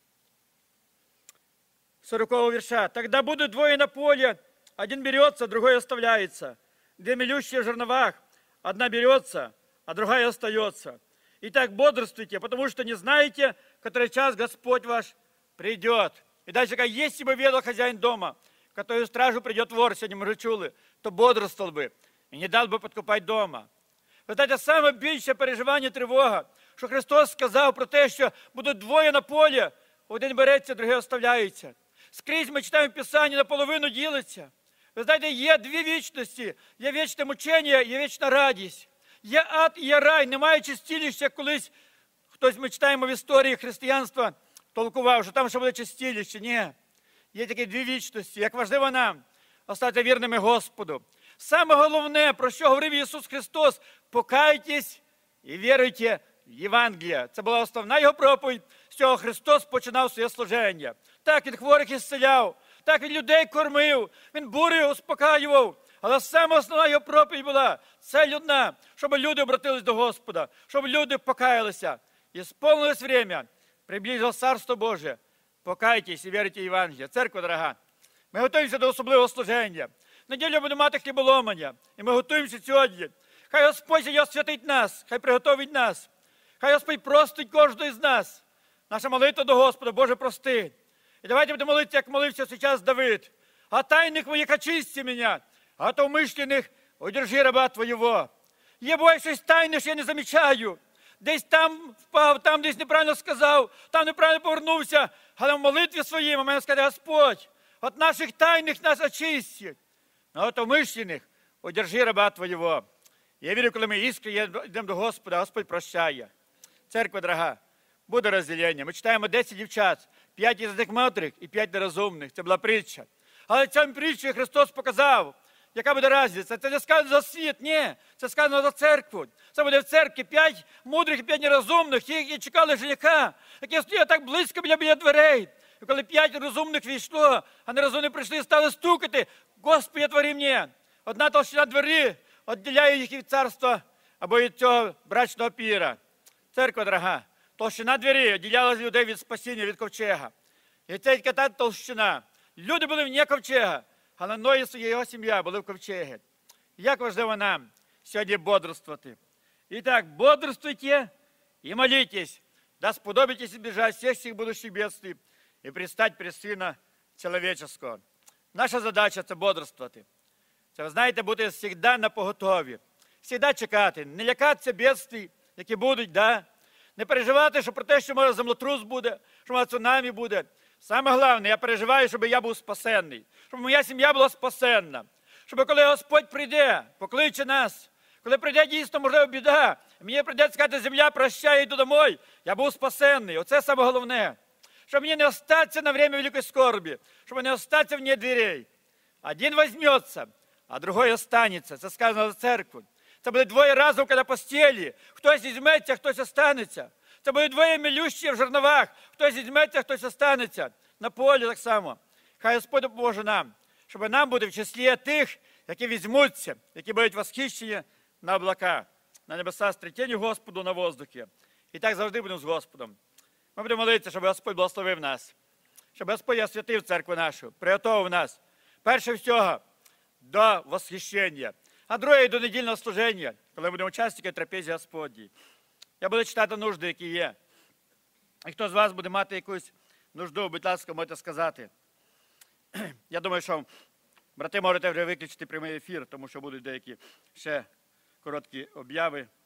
сорокового вірша. «Тогда будут двое на поле, один берется, другой оставляется. Две мелющие в жерновах, одна берется, а другая остается. Итак, бодрствуйте, потому что не знаете, в который час Господь ваш придет». И дальше, как если бы ведал хозяин дома, в которую стражу придет вор, сегодня мы же чули, то бодрствовал бы и не дал бы подкупать дома. Ви знаєте, саме більше переживання, тривога, що Христос сказав про те, що будуть двоє на полі, один береться, другий оставляється. Скрізь ми читаємо в Писанні, наполовину ділиться. Ви знаєте, є дві вічності, є вічне мучення, є вічна радість. Є ад і є рай, немає чистилища, колись хтось, ми читаємо в історії християнства, толкував, що там ще буде чистилище. Ні, є такі дві вічності. Як важливо нам остати вірними Господу. Саме головне, про що говорив Ісус Христос: покайтесь і віруйте в Євангеліє. Це була основна його проповідь. З цього Христос починав своє служення. Так він хворих ісцеляв, так він людей кормив, він бурю успокаював. Але саме основна його проповідь була цель одна, щоб люди обратились до Господа, щоб люди покаялися. І сповнилось время, приблизилось Царство Боже. Покайтесь і віруйте в Євангеліє. Церква дорога, ми готуємося до особливого служення. В неділю будемо мати хліболомання, і ми готуємося сьогодні. Хай Господь освятить нас, хай приготовить нас. Хай Господь простить кожного із нас. Наша молитва до Господа: Боже, прости. І давайте будемо молитися, як молився зараз Давид. «А тайных моїх очисти мене, а от умишлених удержи раба Твоєго». Є, буває, щось тайне, що я не замічаю. Десь там впав, там десь неправильно сказав, там неправильно повернувся. Але в молитві своїй у мене сказати: Господь, от наших тайних нас очисти, а от умишлених удержи раба Твоєго. Я вірю, коли ми іскренні йдемо до Господа, Господь прощає. Церква дорога, буде розділення. Ми читаємо десять дівчат, п'ять із них мудрих і п'ять нерозумних. Це була притча. Але цьому притчі Христос показав, яка буде різниця. Це не сказано за світ, ні. Це сказано за церкву. Це буде в церкві п'ять мудрих і п'ять нерозумних, ті, які чекали жениха, які стояли так близько біля, біля дверей. І коли п'ять розумних війшло, а нерозумні прийшли і стали стукати: Господи, отвори мені. Одна толщина двері відділяє їх від царства або від цього брачного піра. Церква дорога, толщина двері відділяла людей від спасіння, від ковчега. І це тільки та толщина. Люди були вне ковчега, але Ной і його сім'я були в ковчегі. Як важливо нам сьогодні бодрствувати. І так, бодрствуйте и молитесь, да сподобитесь избежать всех сих будущих бедствий и предстать пред Сына Человеческого. Наша задача – це бодрствувати. Це, ви знаєте, бути завжди на поготові. Завжди чекати, не лякатися бедствий, які будуть, да? Не переживати, що про те, що може землетрус буде, що може цунамі буде. Саме головне, я переживаю, щоб я був спасенний, щоб моя сім'я була спасенна. Щоб коли Господь прийде, покличе нас, коли прийде дійсно, можливо, біда, мені прийдеться сказати, земля, прощай, йду домой, я був спасенний. Оце саме головне. Щоб мені не остатися на время великої скорбі, щоб не остатися вне дверей. Один візьметься, а другой останеться. Це сказано за церкву. Це буде двоє разом, коли постелі. Хтось візьметься, хтось останеться. Це буде двоє милющі в жерновах. Хтось візьметься, хтось останеться. На полі так само. Хай Господь допоможе нам, щоб нам бути в числі тих, які візьмуться, які будуть восхищені на облака, на небеса, стрітені Господу на воздухі. І так завжди будемо з Господом. Ми будемо молитися, щоб Господь благословив нас, щоб Господь освятив церкву нашу, приготував нас, перше всього, до восхищення, а друге – до недільного служення, коли будемо учасники трапезі Господній. Я буду читати нужди, які є. І хто з вас буде мати якусь нужду, будь ласка, можете сказати. Я думаю, що брати можете вже виключити прямий ефір, тому що будуть деякі ще короткі обяви.